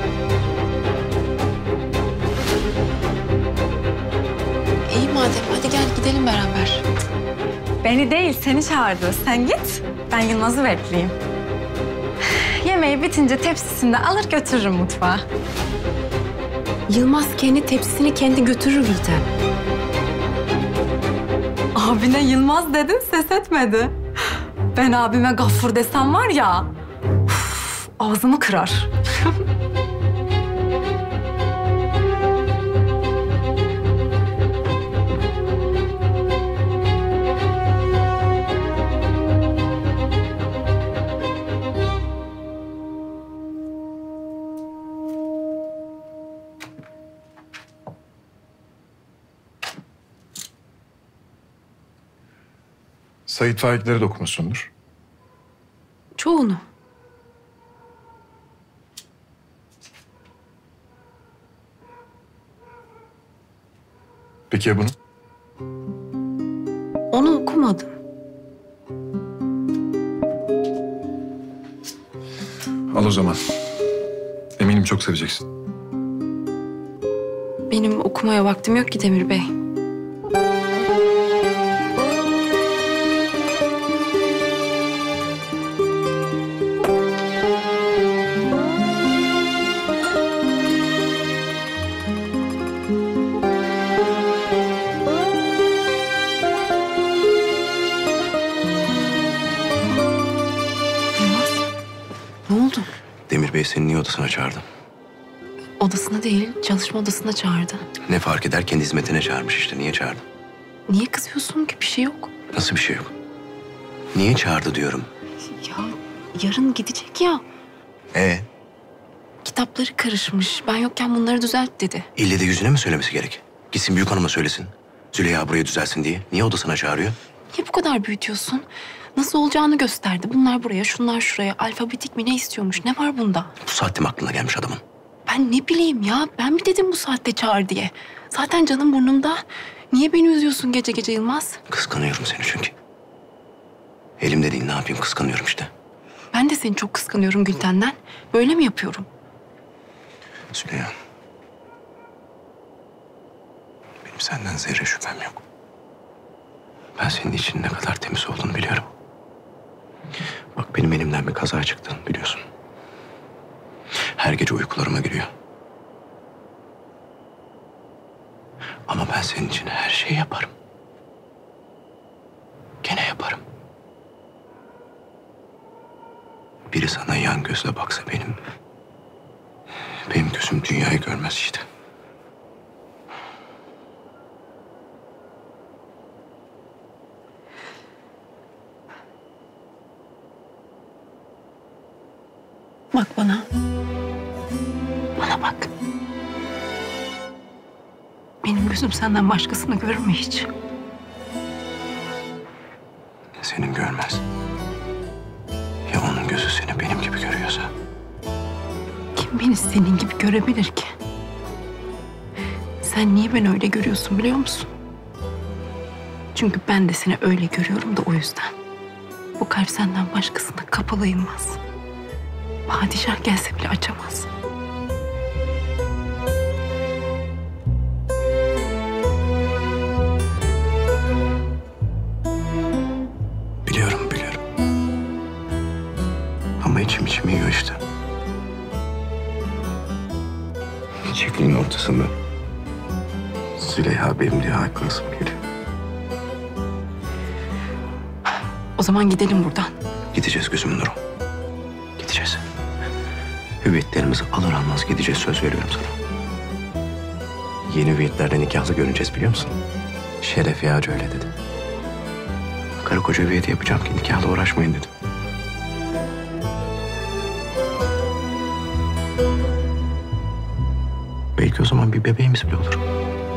İyi madem, hadi gel gidelim beraber. Beni değil, seni çağırdı. Sen git, ben Yılmaz'ı bekleyeyim. Yemeği bitince tepsisini de alır götürürüm mutfağa. Yılmaz kendi tepsisini kendi götürür Gülten. Abine Yılmaz dedin, ses etmedi. Ben abime Gaffur desem var ya, ağzımı kırar. Sait Faik'leri de okumuşsundur. Çoğunu. Peki ya bunu? Onu okumadım. Al o zaman. Eminim çok seveceksin. Benim okumaya vaktim yok ki Demir Bey. Bey seni niye odasına çağırdı? Odasına değil, çalışma odasına çağırdı. Ne fark eder, kendi hizmetine çağırmış işte. Niye çağırdı? Niye kızıyorsun ki? Bir şey yok. Nasıl bir şey yok? Niye çağırdı diyorum. Ya yarın gidecek ya. Kitapları karışmış. Ben yokken bunları düzelt dedi. İlle de yüzüne mi söylemesi gerek? Gitsin büyük hanıma söylesin. Züleyha burayı düzelsin diye. Niye odasına çağırıyor? Niye bu kadar büyütüyorsun? Nasıl olacağını gösterdi. Bunlar buraya, şunlar şuraya. Alfabetik mi ne istiyormuş? Ne var bunda? Bu saatte mi aklına gelmiş adamın? Ben ne bileyim ya. Ben mi dedim bu saatte çağır diye? Zaten canım burnumda. Niye beni üzüyorsun gece gece Yılmaz? Kıskanıyorum seni çünkü. Elimde değil, ne yapayım, kıskanıyorum işte. Ben de seni çok kıskanıyorum Gülten'den. Böyle mi yapıyorum? Züleyha. Benim senden zerre şüphem yok. Ben senin için ne kadar temiz olduğunu biliyorum. Bak benim elimden bir kaza çıktı biliyorsun. Her gece uykularıma giriyor. Ama ben senin için her şeyi yaparım. Gene yaparım. Biri sana yan gözle baksa benim gözüm dünyayı görmez işte. Bak bana. Bana bak. Benim gözüm senden başkasını görür mü hiç? Senin görmez. Ya onun gözü seni benim gibi görüyorsa? Kim beni senin gibi görebilir ki? Sen niye beni öyle görüyorsun biliyor musun? Çünkü ben de seni öyle görüyorum da o yüzden. Bu kalp senden başkasına kapalı Yılmaz. Padişah gelse bile açamaz. Biliyorum. Ama içim yiyor işte. Çiftliğin ortasında Züleyha benim diye haykırasım geliyor. O zaman gidelim buradan. Gideceğiz gözümün nuru. Gideceğiz. Hüviyetlerimizi alır almaz gideceğiz, söz veriyorum sana. Yeni hüviyetlerle nikahlı görüneceğiz biliyor musun? Şeref Yağcı öyle dedi. Karı koca hüviyeti yapacağım ki nikahla uğraşmayın dedi. Belki o zaman bir bebeğimiz bile olur.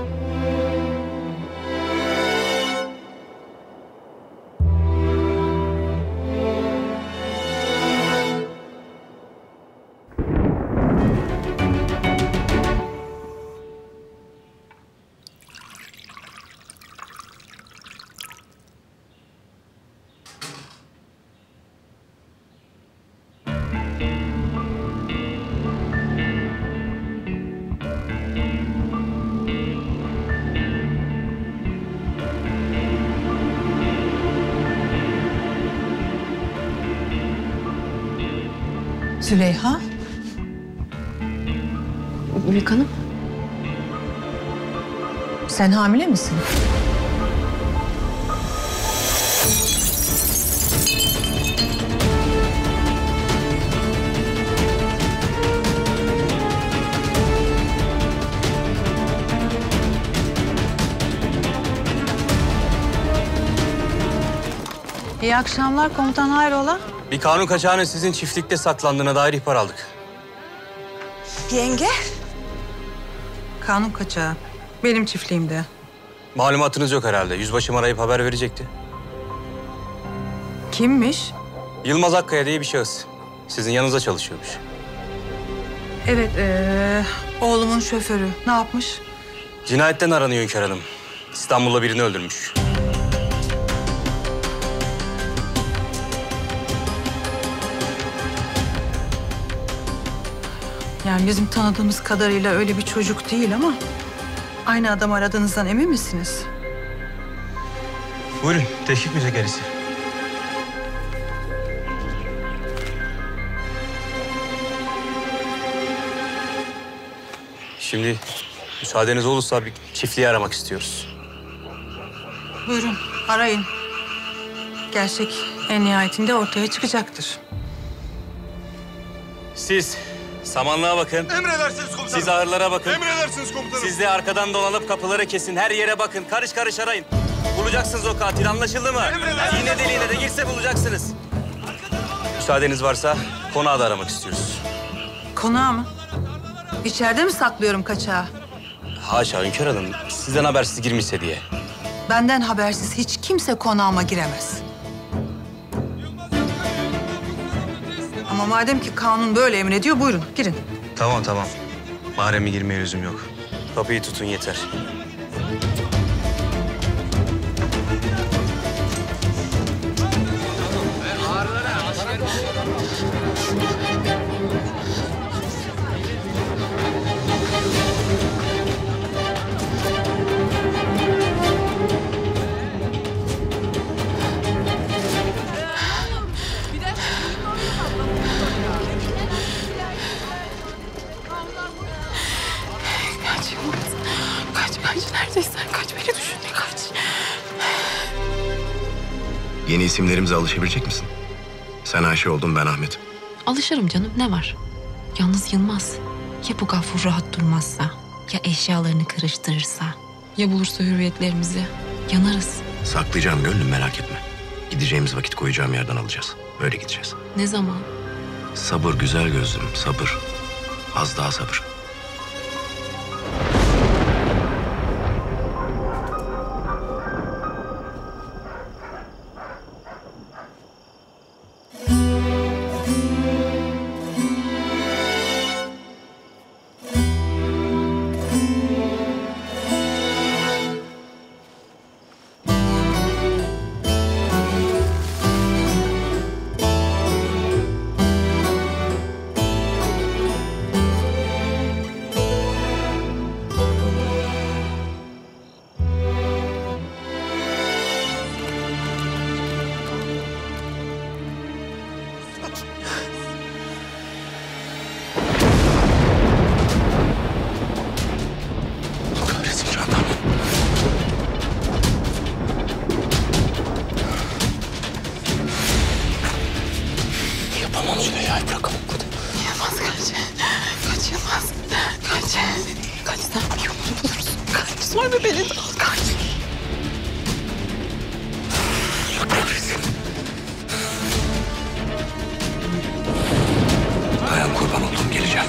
Züleyha. Büyük hanım. Sen hamile misin? İyi akşamlar komutan, hayrola? Bir kanun kaçağının sizin çiftlikte saklandığına dair ihbar aldık. Yenge. Kanun kaçağı. Benim çiftliğimde. Malumatınız yok herhalde. Yüzbaşım arayıp haber verecekti. Kimmiş? Yılmaz Akkaya diye bir şahıs. Sizin yanınızda çalışıyormuş. Evet, oğlumun şoförü. Ne yapmış? Cinayetten aranıyor Hünkâr Hanım. İstanbul'da birini öldürmüş. Yani bizim tanıdığımız kadarıyla öyle bir çocuk değil ama... aynı adam aradığınızdan emin misiniz? Buyurun, teşvik müzekeresi. Şimdi müsaadeniz olursa bir çiftliği aramak istiyoruz. Buyurun, arayın. Gerçek en nihayetinde ortaya çıkacaktır. Siz samanlığa bakın. Emredersiniz komutanım. Siz ahırlara bakın. Emredersiniz komutanım. Siz de arkadan dolanıp kapıları kesin. Her yere bakın. Karış karış arayın. Bulacaksınız o katili. Anlaşıldı mı? İğne deliğine de girse bulacaksınız. Müsaadeniz varsa konağı da aramak istiyoruz. Konağı mı? İçeride mi saklıyorum kaçağı? Haşa Hünkar Hanım. Sizden habersiz girmişse diye. Benden habersiz hiç kimse konağıma giremez. Ama madem ki kanun böyle emrediyor, buyurun girin. Tamam. Mahremi girmeye lüzum yok. Kapıyı tutun yeter. Kaç. Neredeysen kaç. Beni düşünme kaç. Yeni isimlerimize alışabilecek misin? Sen Ayşe oldun, ben Ahmet. Alışırım canım, ne var? Yalnız Yılmaz, ya bu Gafur rahat durmazsa, ya eşyalarını karıştırırsa, ya bulursa hürriyetlerimizi, yanarız. Saklayacağım gönlüm, merak etme. Gideceğimiz vakit koyacağım yerden alacağız. Öyle gideceğiz. Ne zaman? Sabır güzel gözlüm, sabır. Az daha sabır. Yapamam Züleyha'yı, bırakamam burada. Yılmaz kaç. Kaç Yılmaz. Kaç sen bir yolunu bulursun. Kaç sonra beni de al kaç. Dayan kurban oldum, geleceğim.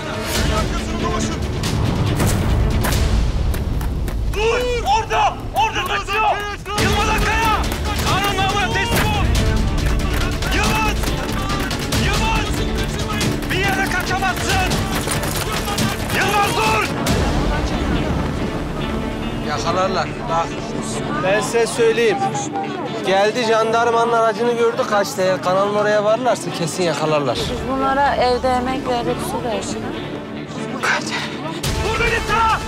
Dur! Orada! Orada kaçıyor! Yılmaz Akkaya! Kanun namına teslim ol! Yılmaz! Yılmaz! Bir yere kaçamazsın! Yılmaz dur! Yakalarlar. Bak ben size söyleyeyim. Geldi jandarmanın aracını gördü kaçtı. Eğer kanalın oraya varlarsa kesin yakalarlar. Bunlara evde yemek verip su versin. Kaç. Dur beni sağ!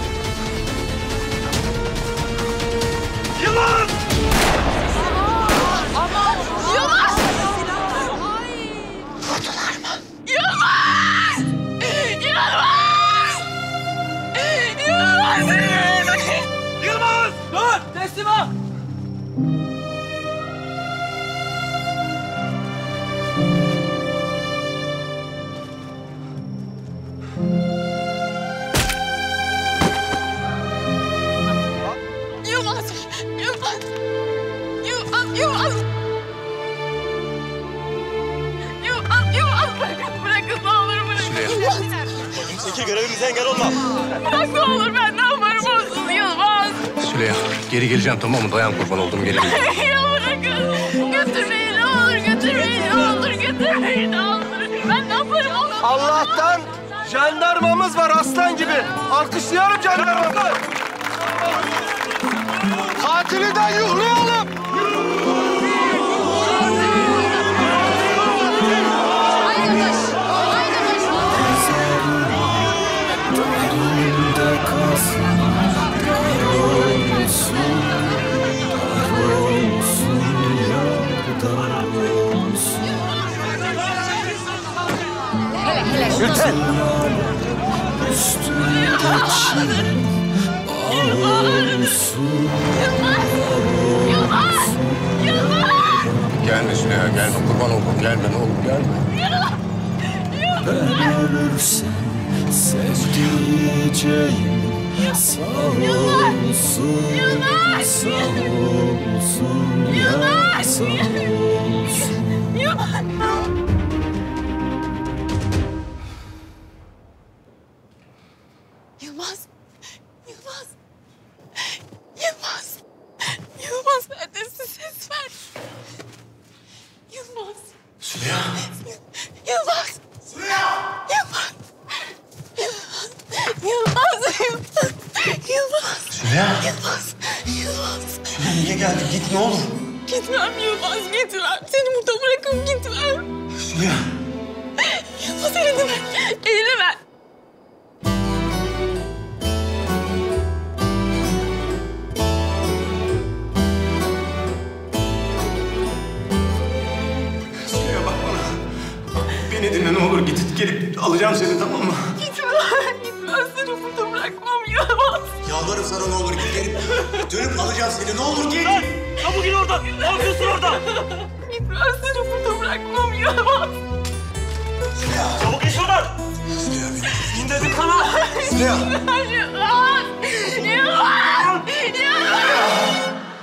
Yılmaz! Aman! Yılmaz! Vurdular mı? Yılmaz! Yılmaz! Yılmaz! Yılmaz! Dur! Teslim ol! Yılmaz! Yılmaz! Yılmaz! Yılmaz! Bırakın ne olur bırakın. Çekil, görevimize engel olma. Bırak ne olur, ben ne yaparım olsun Yılmaz. Süleyha, geri geleceğim tamam mı? Dayan kurban oldum, geleceğim. Ya bırakın. Götürmeyin ne olur, götürmeyin ne olur, götürmeyin ne olur. Ben ne yaparım olsun. Allah'tan jandarmamız var aslan gibi. Alkışlıyorum jandarmamı. Katili de yuhlayalım. Gülten! Gelme Süleyha, gelme kurban oldum. Gelme ne olur, gelme. Ben ölürsem sevdiceğim sağ olsun, sağ olsun, ya sağ olsun. Yılmaz. Yılmaz. Yılmaz. Yılmaz neredesin? Ses ver. Yılmaz. Süreyya. Yılmaz. Süreyya. Yılmaz. Yılmaz. Yılmaz. Yılmaz. Süreyya. Yılmaz. Yılmaz. Süreyya niye geldin? Git ne olur. Gitmem Yılmaz, gitmem. Seni burada bırakıp gitmem. Süreyya. Yılmaz elini ver. Elini ver. Süreyya bak bana. Beni dinle ne olur. Git gelip alacağım seni, tamam mı? Gitmem. Gitmem. Seni burada bırakmam Yılmaz. Yalvarırım sana ne olur git gelip dönüp alacağım seni, ne olur git. Çabuk in oradan. Ne yapıyorsun orada? Gitmem. Seni burada bırakmam Yılmaz. Süreyya. Çabuk in şuradan. Süreyya beni. İn dedim sana. Süreyya. Yılmaz. Yılmaz. Yılmaz.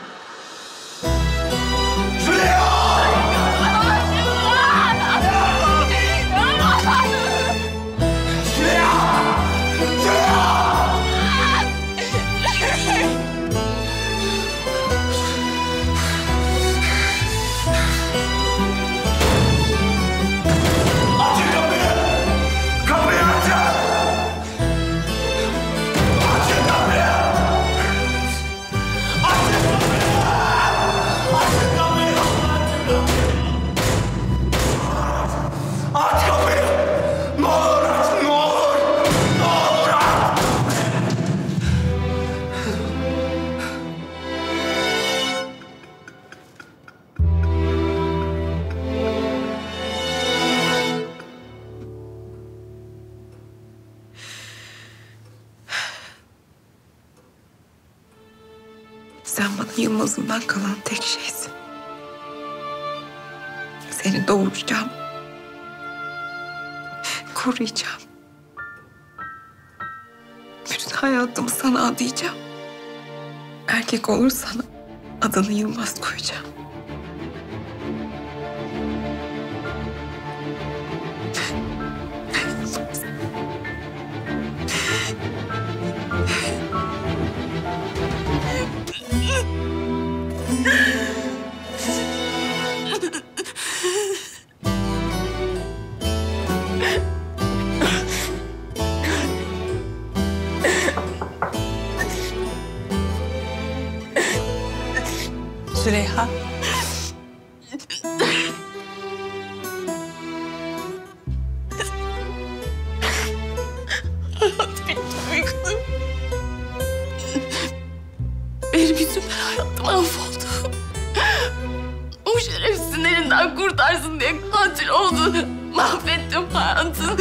Süreyya. Aç kapıyı! Ne olur aç! Ne olur! Ne olur aç! Sen bana Yılmaz'ımdan kalan tek şeysin. Seni doğuracağım. Koruyacağım. Bütün hayatımı sana adayacağım. Erkek olursan adını Yılmaz koyacağım. Züleyha. Hayat bitti yıktım. Benim yüzümden hayatım mahvoldu. O şerefsizin elinden kurtarsın diye katil oldun. Mahvettim hayatını.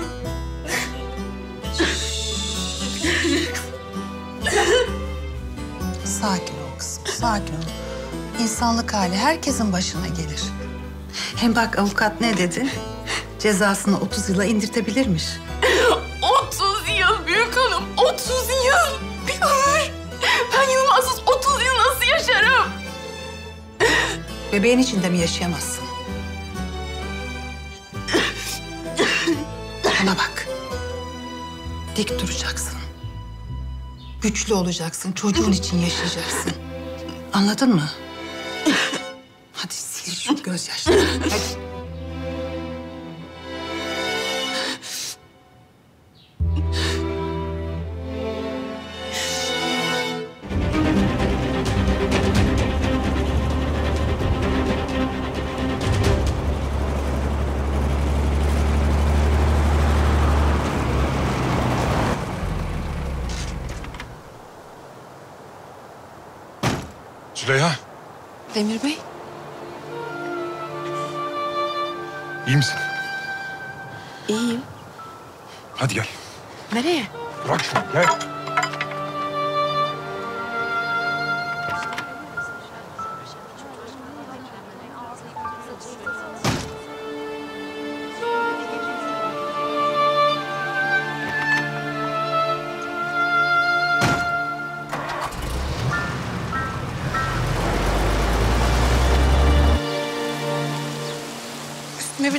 Sakin ol kızım, sakin ol. İnsanlık hali herkesin başına gelir. Hem bak avukat ne dedi? Cezasını 30 yıla indirtebilirmiş. 30 yıl büyük hanım, 30 yıl. Bir ömür. Ben Yılmaz'sız 30 yıl nasıl yaşarım? Bebeğin içinde mi yaşayamazsın? Bana bak. Dik duracaksın. Güçlü olacaksın, çocuğun için yaşayacaksın. Anladın mı? Hadi sil şu gözyaşlarını. Hadi. Züleyha, Demir Bey. iyi misin? İyiyim. Hadi gel. Nereye? Bırak şunu, gel.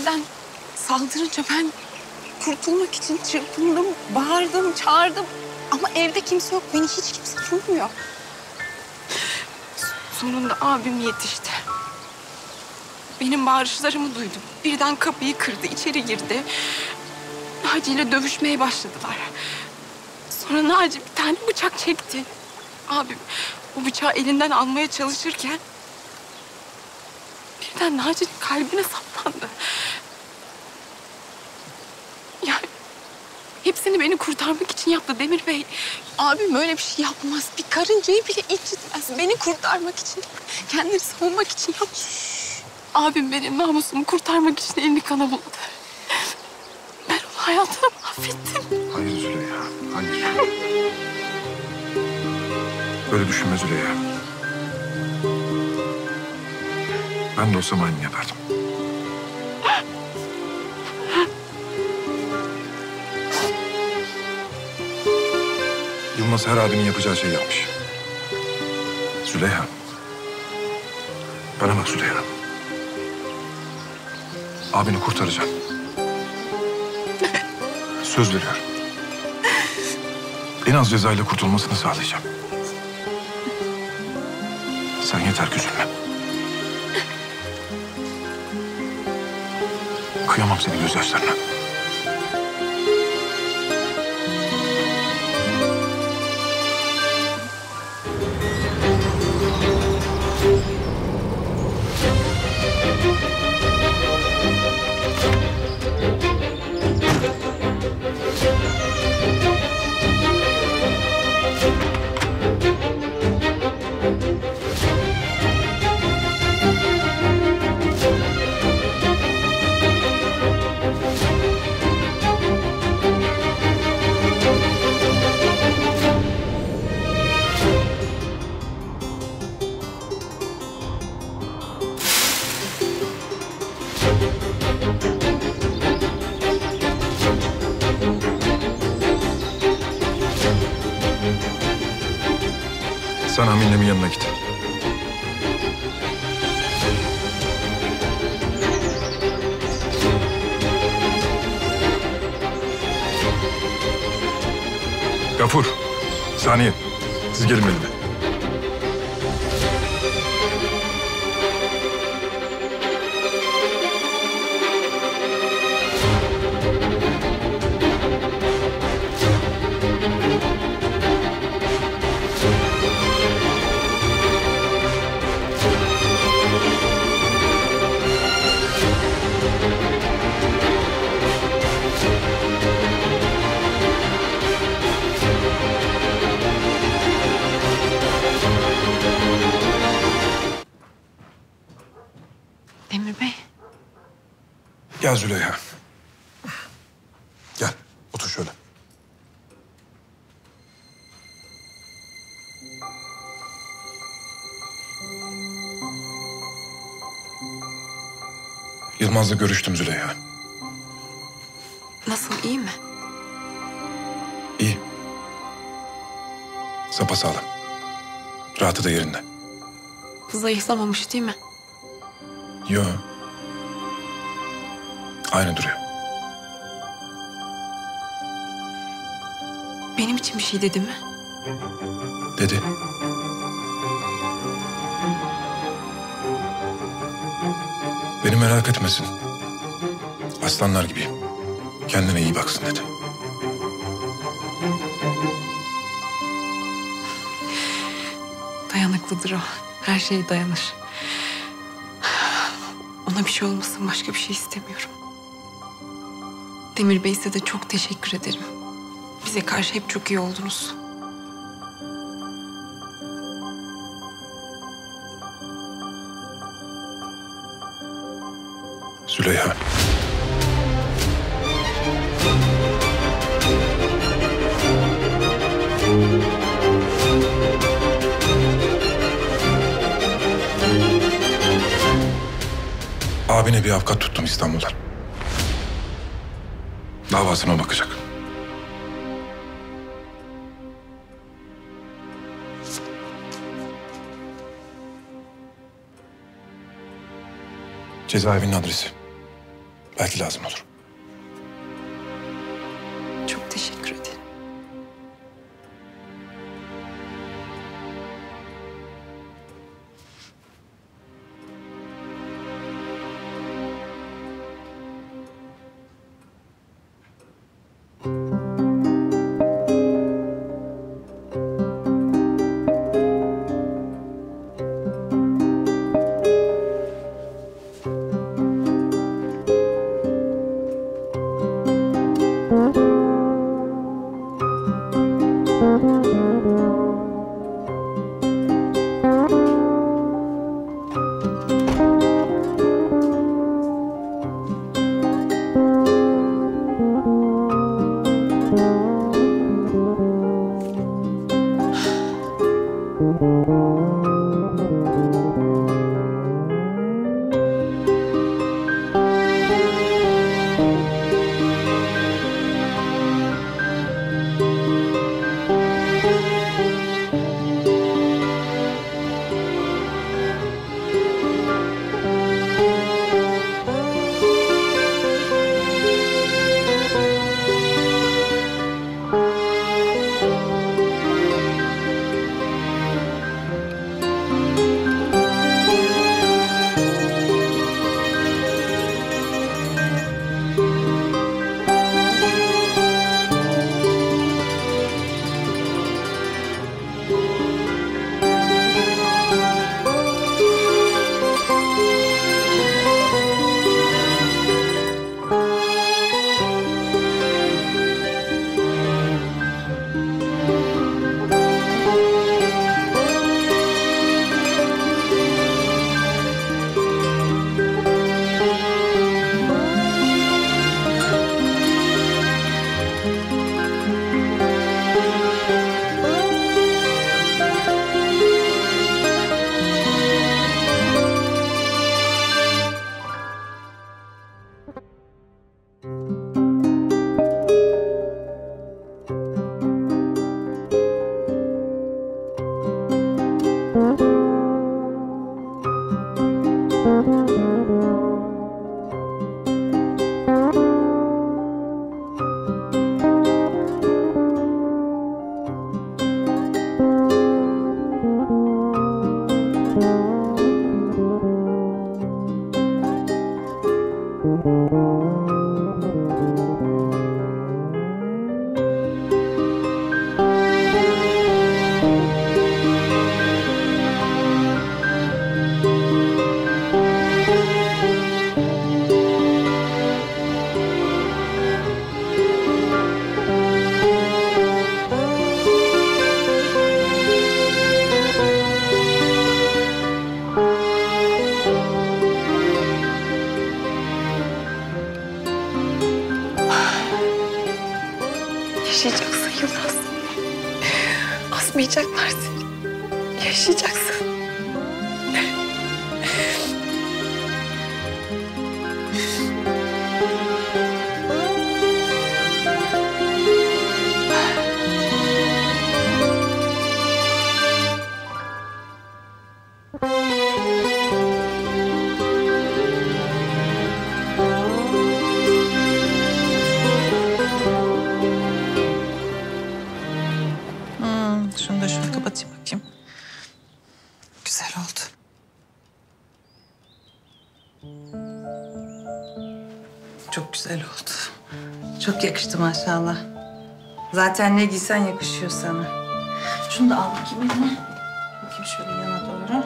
birden saldırınca ben kurtulmak için çırpındım, bağırdım, çağırdım. Ama evde kimse yok, beni hiç kimse bulmuyor. Sonunda abim yetişti. Benim bağırışlarımı duydu. Birden kapıyı kırdı, içeri girdi. Naci ile dövüşmeye başladılar. Sonra Naci bir tane bıçak çekti. Abim o bıçağı elinden almaya çalışırken birden Naci'nin kalbine saplandı. Yani hepsini beni kurtarmak için yaptı Demir Bey. Abim öyle bir şey yapmaz. Bir karıncayı bile incitmez. Beni kurtarmak için, kendini savunmak için yaptı. Abim benim namusumu kurtarmak için elini kana buladı. Ben onu hayatını mahvettim. Hayır Züleyha, hayır. Böyle düşünme Züleyha. Ben de olsam aynı yapardım. Yılmaz her abinin yapacağı şeyi yapmış. Züleyha. Bana bak Züleyha. Abini kurtaracağım. Söz veriyorum. En az cezayla kurtulmasını sağlayacağım. Sen yeter ki üzülme. Kıyamam senin gözyaşlarına. Sen Amine'min yanına git. Gafur, Saniye, siz gelin benimle. Demir Bey. Gel Züleyha. Gel, otur şöyle. Yılmaz'la görüştüm Züleyha. Nasıl, iyi mi? İyi. Sapasağlam. Rahatı da yerinde. Zayıflamamış değil mi? Yo. Aynı duruyor. Benim için bir şey dedi mi? Dedi. Beni merak etmesin. Aslanlar gibiyim. Kendine iyi baksın dedi. Dayanıklıdır o. Her şeye dayanır. Ona bir şey olmasın, başka bir şey istemiyorum. Demir Bey, size de çok teşekkür ederim. Bize karşı hep çok iyi oldunuz. Züleyha. Abine bir avukat tuttum İstanbul'dan. Davasına bakacak. Cezaevinin adresi. Belki lazım olur. Çok teşekkür ederim. Yaşayacaksın Yılmaz. Asmayacaklar seni. Yaşayacaksın. Şunu da şöyle kapatayım bakayım. Güzel oldu. Çok güzel oldu. Çok yakıştı maşallah. Zaten ne giysen yakışıyor sana. Şunu da al bakayım elime. Bakayım şöyle yana doğru.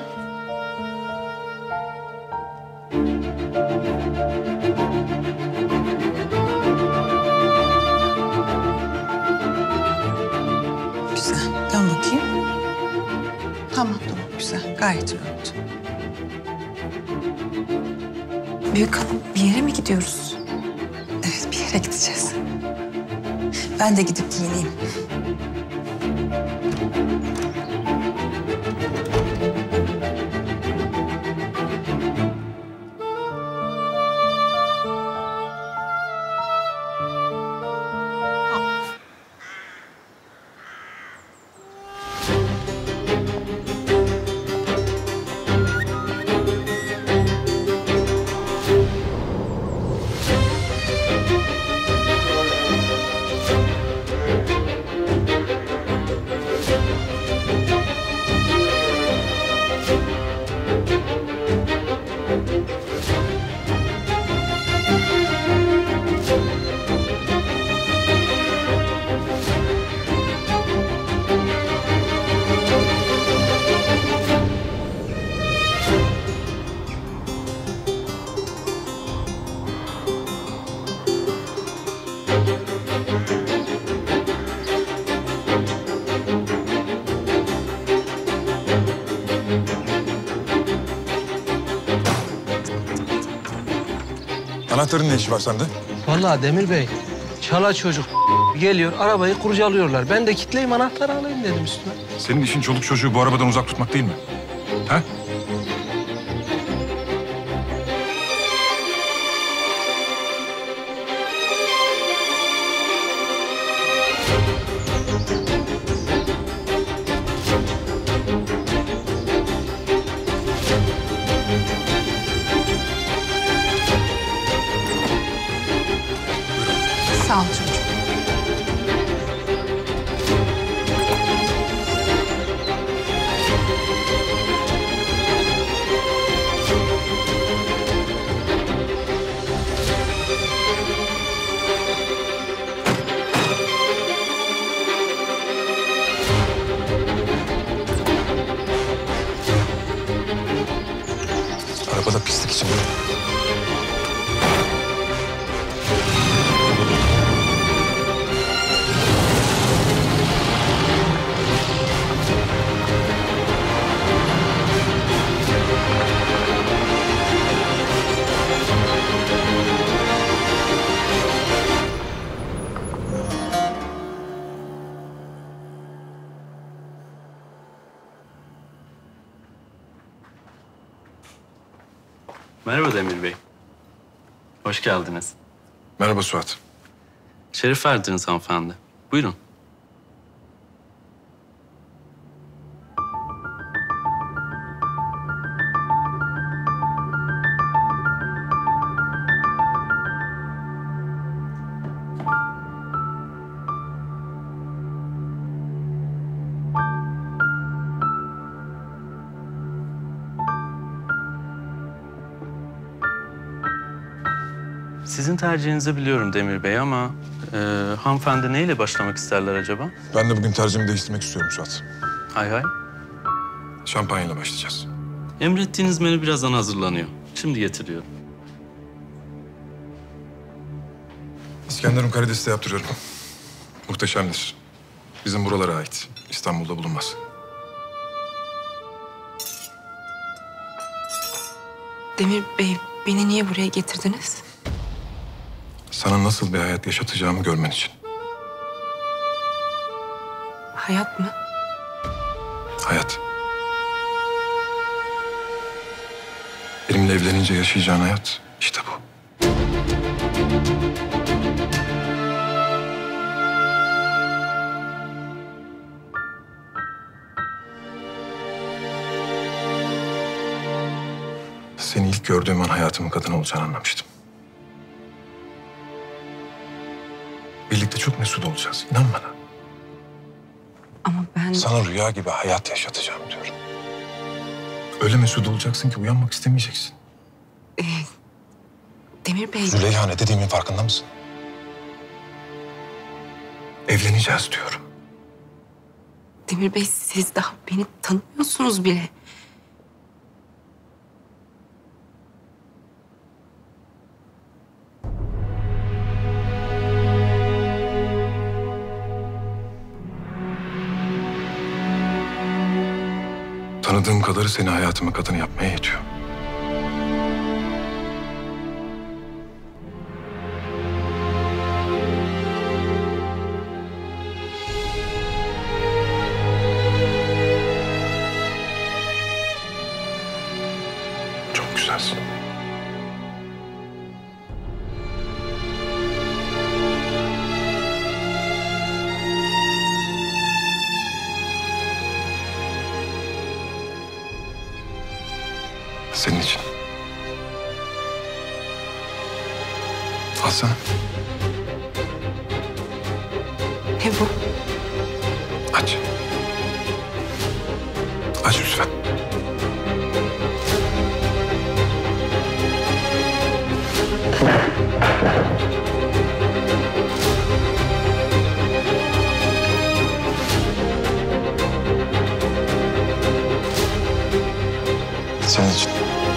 Güzel. Dön bakayım. Tamam, güzel. Gayet iyi oldu. Büyük hanım, bir yere mi gidiyoruz? Evet, bir yere gideceğiz. Ben de gidip giyineyim. Anahtarın ne işi var sende? Vallahi Demir Bey, çala çocuk geliyor, arabayı kurcalıyorlar. Ben de kitleyim, anahtarı alayım dedim üstüne. Senin işin çoluk çocuğu bu arabadan uzak tutmak değil mi? Ha? Sağ ol çocuğum. Arabada pislik için. Merhaba Demir Bey. Hoş geldiniz. Merhaba Suat. Şeref verdiniz hanımefendi. Buyurun. Sizin tercihinizi biliyorum Demir Bey ama hanımefendi neyle başlamak isterler acaba? Ben de bugün tercihimi değiştirmek istiyorum Suat. Hay hay. Şampanyayla başlayacağız. Emrettiğiniz menü birazdan hazırlanıyor. Şimdi getiriyorum. İskenderun karidesi de yaptırıyorum. Muhteşemdir. Bizim buralara ait. İstanbul'da bulunmaz. Demir Bey, beni niye buraya getirdiniz? Sana nasıl bir hayat yaşatacağımı görmen için. Hayat mı? Hayat. Benimle evlenince yaşayacağın hayat işte bu. Seni ilk gördüğüm an hayatımın kadını olacağını anlamıştım. Birlikte çok mesut olacağız. İnan bana. Ama ben... Sana rüya gibi hayat yaşatacağım diyorum. Öyle mesut olacaksın ki uyanmak istemeyeceksin. Demir Bey... Züleyha, ne dediğimin farkında mısın? Evleneceğiz diyorum. Demir Bey, siz daha beni tanımıyorsunuz bile. Tanıdığım kadarı seni hayatımın kadını yapmaya yetiyor. Çok güzelsin. Senin için. Al sana. Ne bu? Aç. Aç lütfen. Senin için.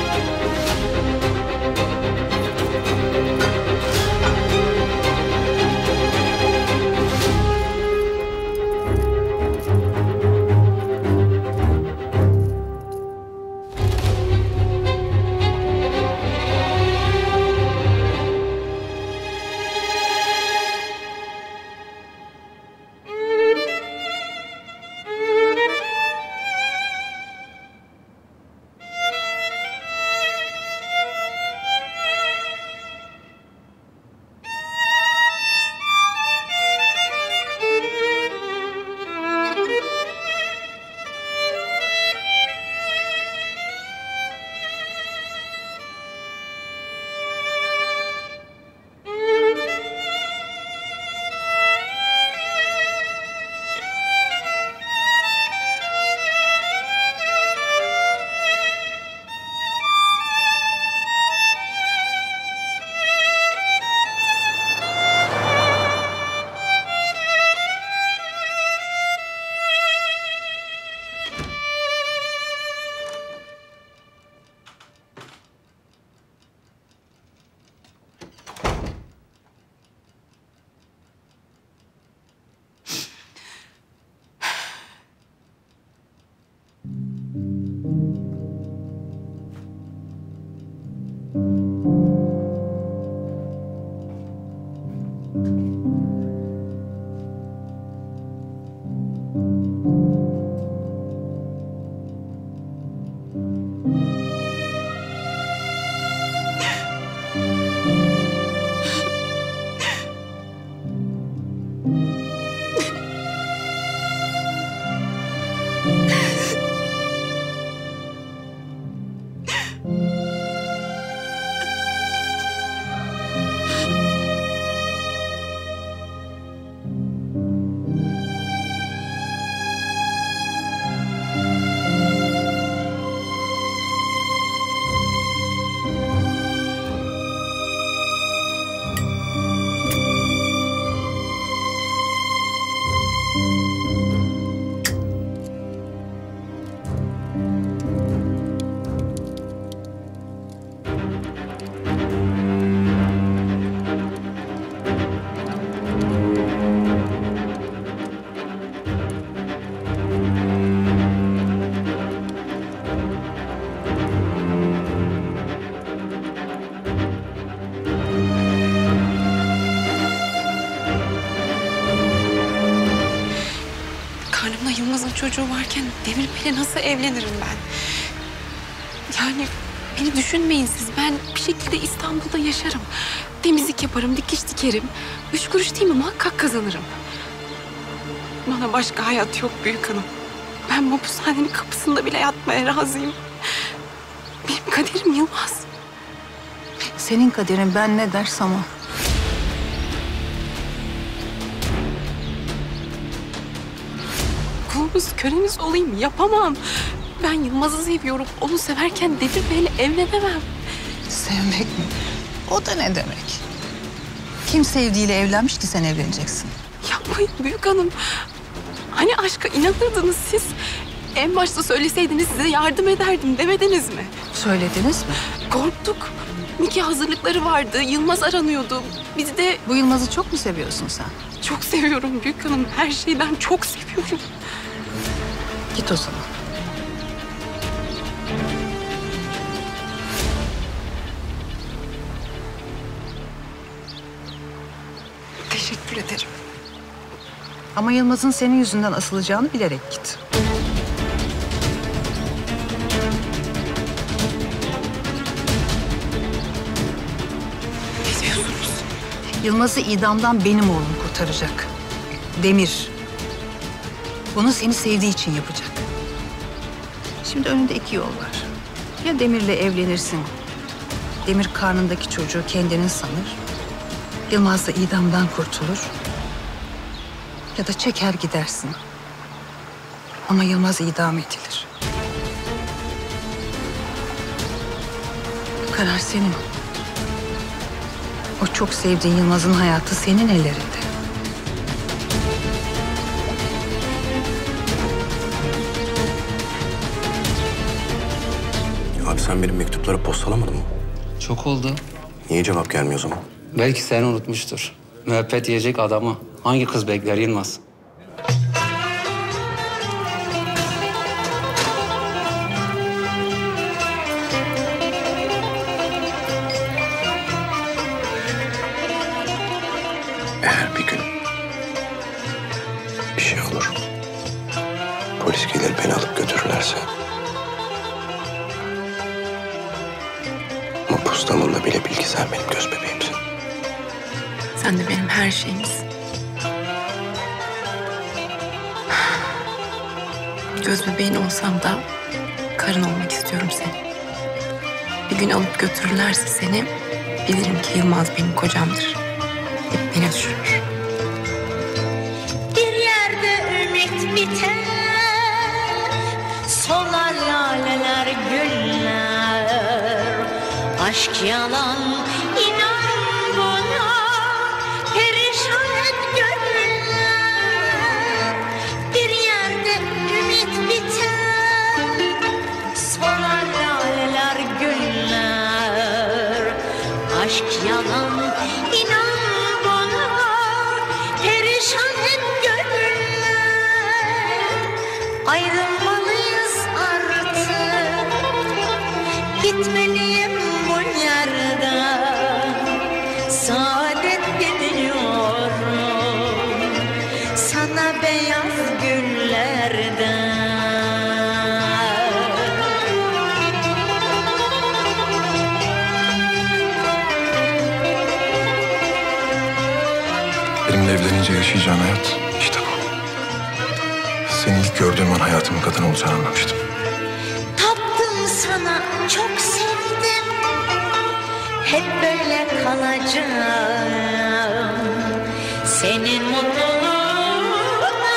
Yılmaz'ın çocuğu varken Demir Bey'le nasıl evlenirim ben? Yani beni düşünmeyin siz. Ben bir şekilde İstanbul'da yaşarım. Temizlik yaparım, dikiş dikerim. 3 kuruş değil mi? Muhakkak kazanırım. Bana başka hayat yok büyük hanım. Ben bu hapishanenin kapısında bile yatmaya razıyım. Benim kaderim Yılmaz. Senin kaderin ben ne dersem o. Kulunuz, köleniz olayım yapamam. Ben Yılmaz'ı seviyorum. Onu severken Demir Bey'le evlenemem. Sevmek mi? O da ne demek? Kim sevdiğiyle evlenmiş ki sen evleneceksin? Yapmayın büyük hanım. Hani aşka inanırdınız siz? En başta söyleseydiniz size yardım ederdim demediniz mi? Söylediniz mi? Korktuk. Nikah hazırlıkları vardı. Yılmaz aranıyordu. Biz de... Bu Yılmaz'ı çok mu seviyorsun sen? Çok seviyorum büyük hanım. Her şeyden çok seviyorum. Git o zaman. Teşekkür ederim. Ama Yılmaz'ın senin yüzünden asılacağını bilerek git. Ne diyorsunuz? Yılmaz'ı idamdan benim oğlum kurtaracak. Demir. Bunu seni sevdiği için yapacak. Şimdi önünde 2 yol var. Ya Demir'le evlenirsin. Demir karnındaki çocuğu kendinin sanır. Yılmaz da idamdan kurtulur. ya da çeker gidersin. Ama Yılmaz idam edilir. Bu karar senin. O çok sevdiğin Yılmaz'ın hayatı senin ellerinde. Abi sen benim mektupları postalamadın mı? Çok oldu. Niye cevap gelmiyor o zaman? Belki seni unutmuştur. Müebbet yiyecek adamı hangi kız bekler Yılmaz? Eğer bir gün bir şey olur, polis gelir beni alıp götürürlerse, mahpus damında bile bil ki sen benim göz bebeğimsin. Sen de benim her şeyimsin. Göz bebeğin olsam da karın olmak istiyorum senin. Bir gün alıp götürürlerse seni, bilirim ki Yılmaz benim kocamdır. Hep beni düşürür. Bir yerde ümit biter, solar laleler güller. Aşk yalan, inan buna, perişan et gönüller. Bir yerde ümit biter, solar laleler güller. Aşk yalan, inan bana, perişan et gönüller. Ayrılmalıyız artık, gitmeliyim bu yerden. Saadet diliyorum sana beyaz güllerden. Benimle evlenince yaşayacağın hayat işte bu. Seni ilk gördüğüm an hayatımın kadını olacağını anlamıştım. Taptım sana, çok sevdim, hep böyle kalacağım. Senin mutluluğuna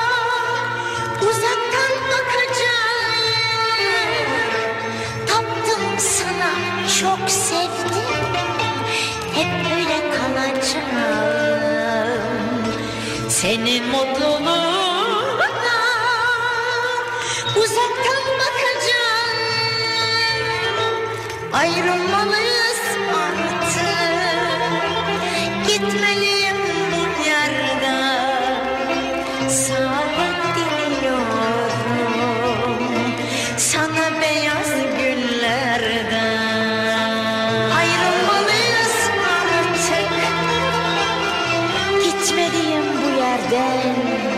uzaktan bakacağım. Taptım sana, çok sevdim, hep böyle kalacağım. Senin mutluluğuna uzaktan bakacağım. Ayrılmalıyız artık, gitmeliyim bu yerden. Saadet diliyorum sana beyaz güllerden. Ayrılmalıyız artık, gitmeliyim bu yerden.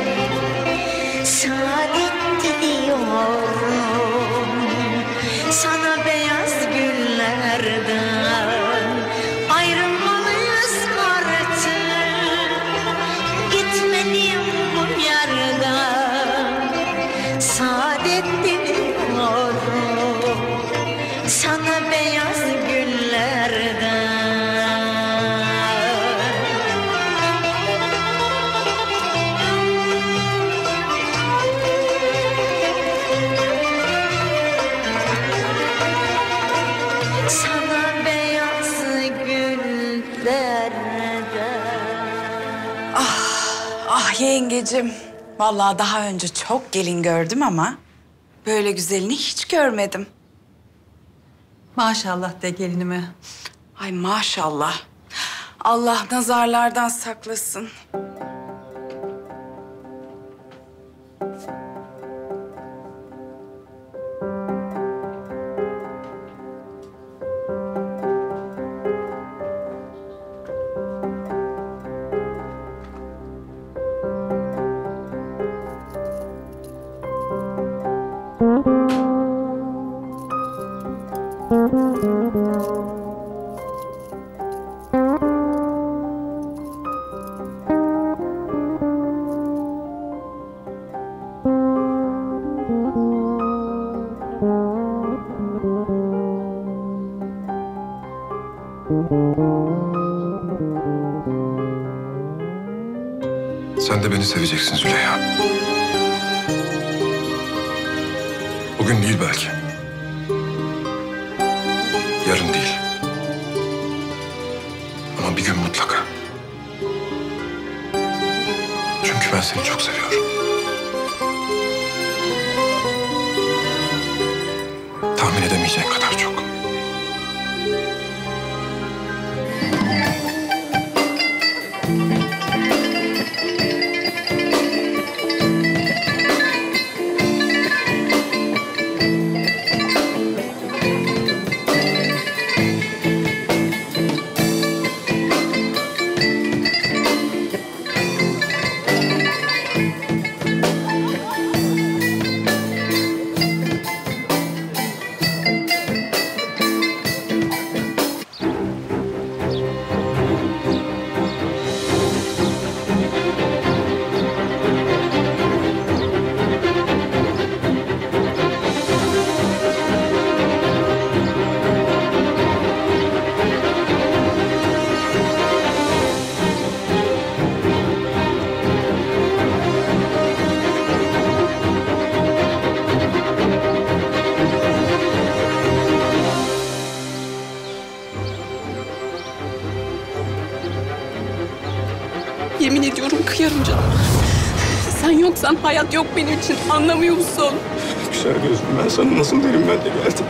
Saadet diliyorum sana beyaz güllerden. Ayrılmalıyız artık, gitmeliyim bu yerden. Saadet diliyorum sana beyaz güllerden. Sana beyaz güllerden. Ah yengecim. Vallahi daha önce çok gelin gördüm ama böyle güzelini hiç görmedim. Maşallah de gelinime. Ay maşallah. Allah nazarlardan saklasın. Sen de beni seveceksin Züleyha. Bugün değil belki. Yarın değil. Ama bir gün mutlaka. Çünkü ben seni çok seviyorum. Tahmin edemeyeceğin kadar çok. Yemin ediyorum kıyarım canım. Sen yoksan hayat yok benim için. Anlamıyor musun? Güzel gözlüm, ben sana nasıl derim, ben de geldim.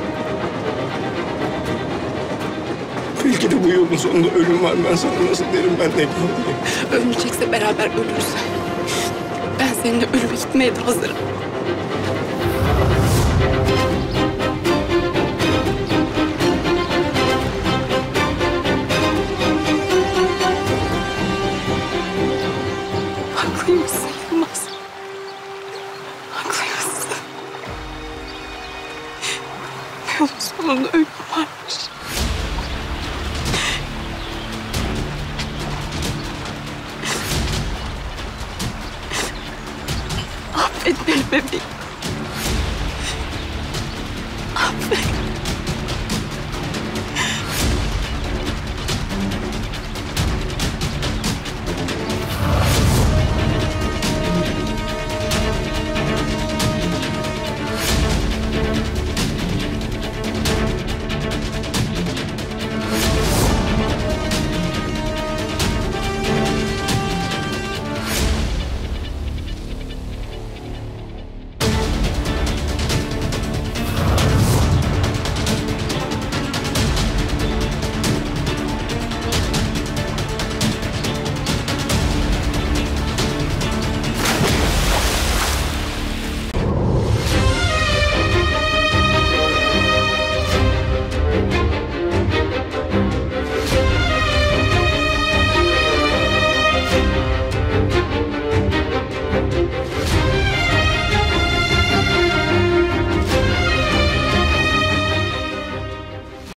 Belki de bu yolun sonunda ölüm var, ben sana nasıl derim, ben de geldim. Ölmeyecekse beraber ölürüz. Ben seninle ölüme gitmeye de hazırım. Haklıymışsın Yılmaz. Haklıymışsın. Yolun sonunda ölüm varmış. Affet beni bebeğim. Affet.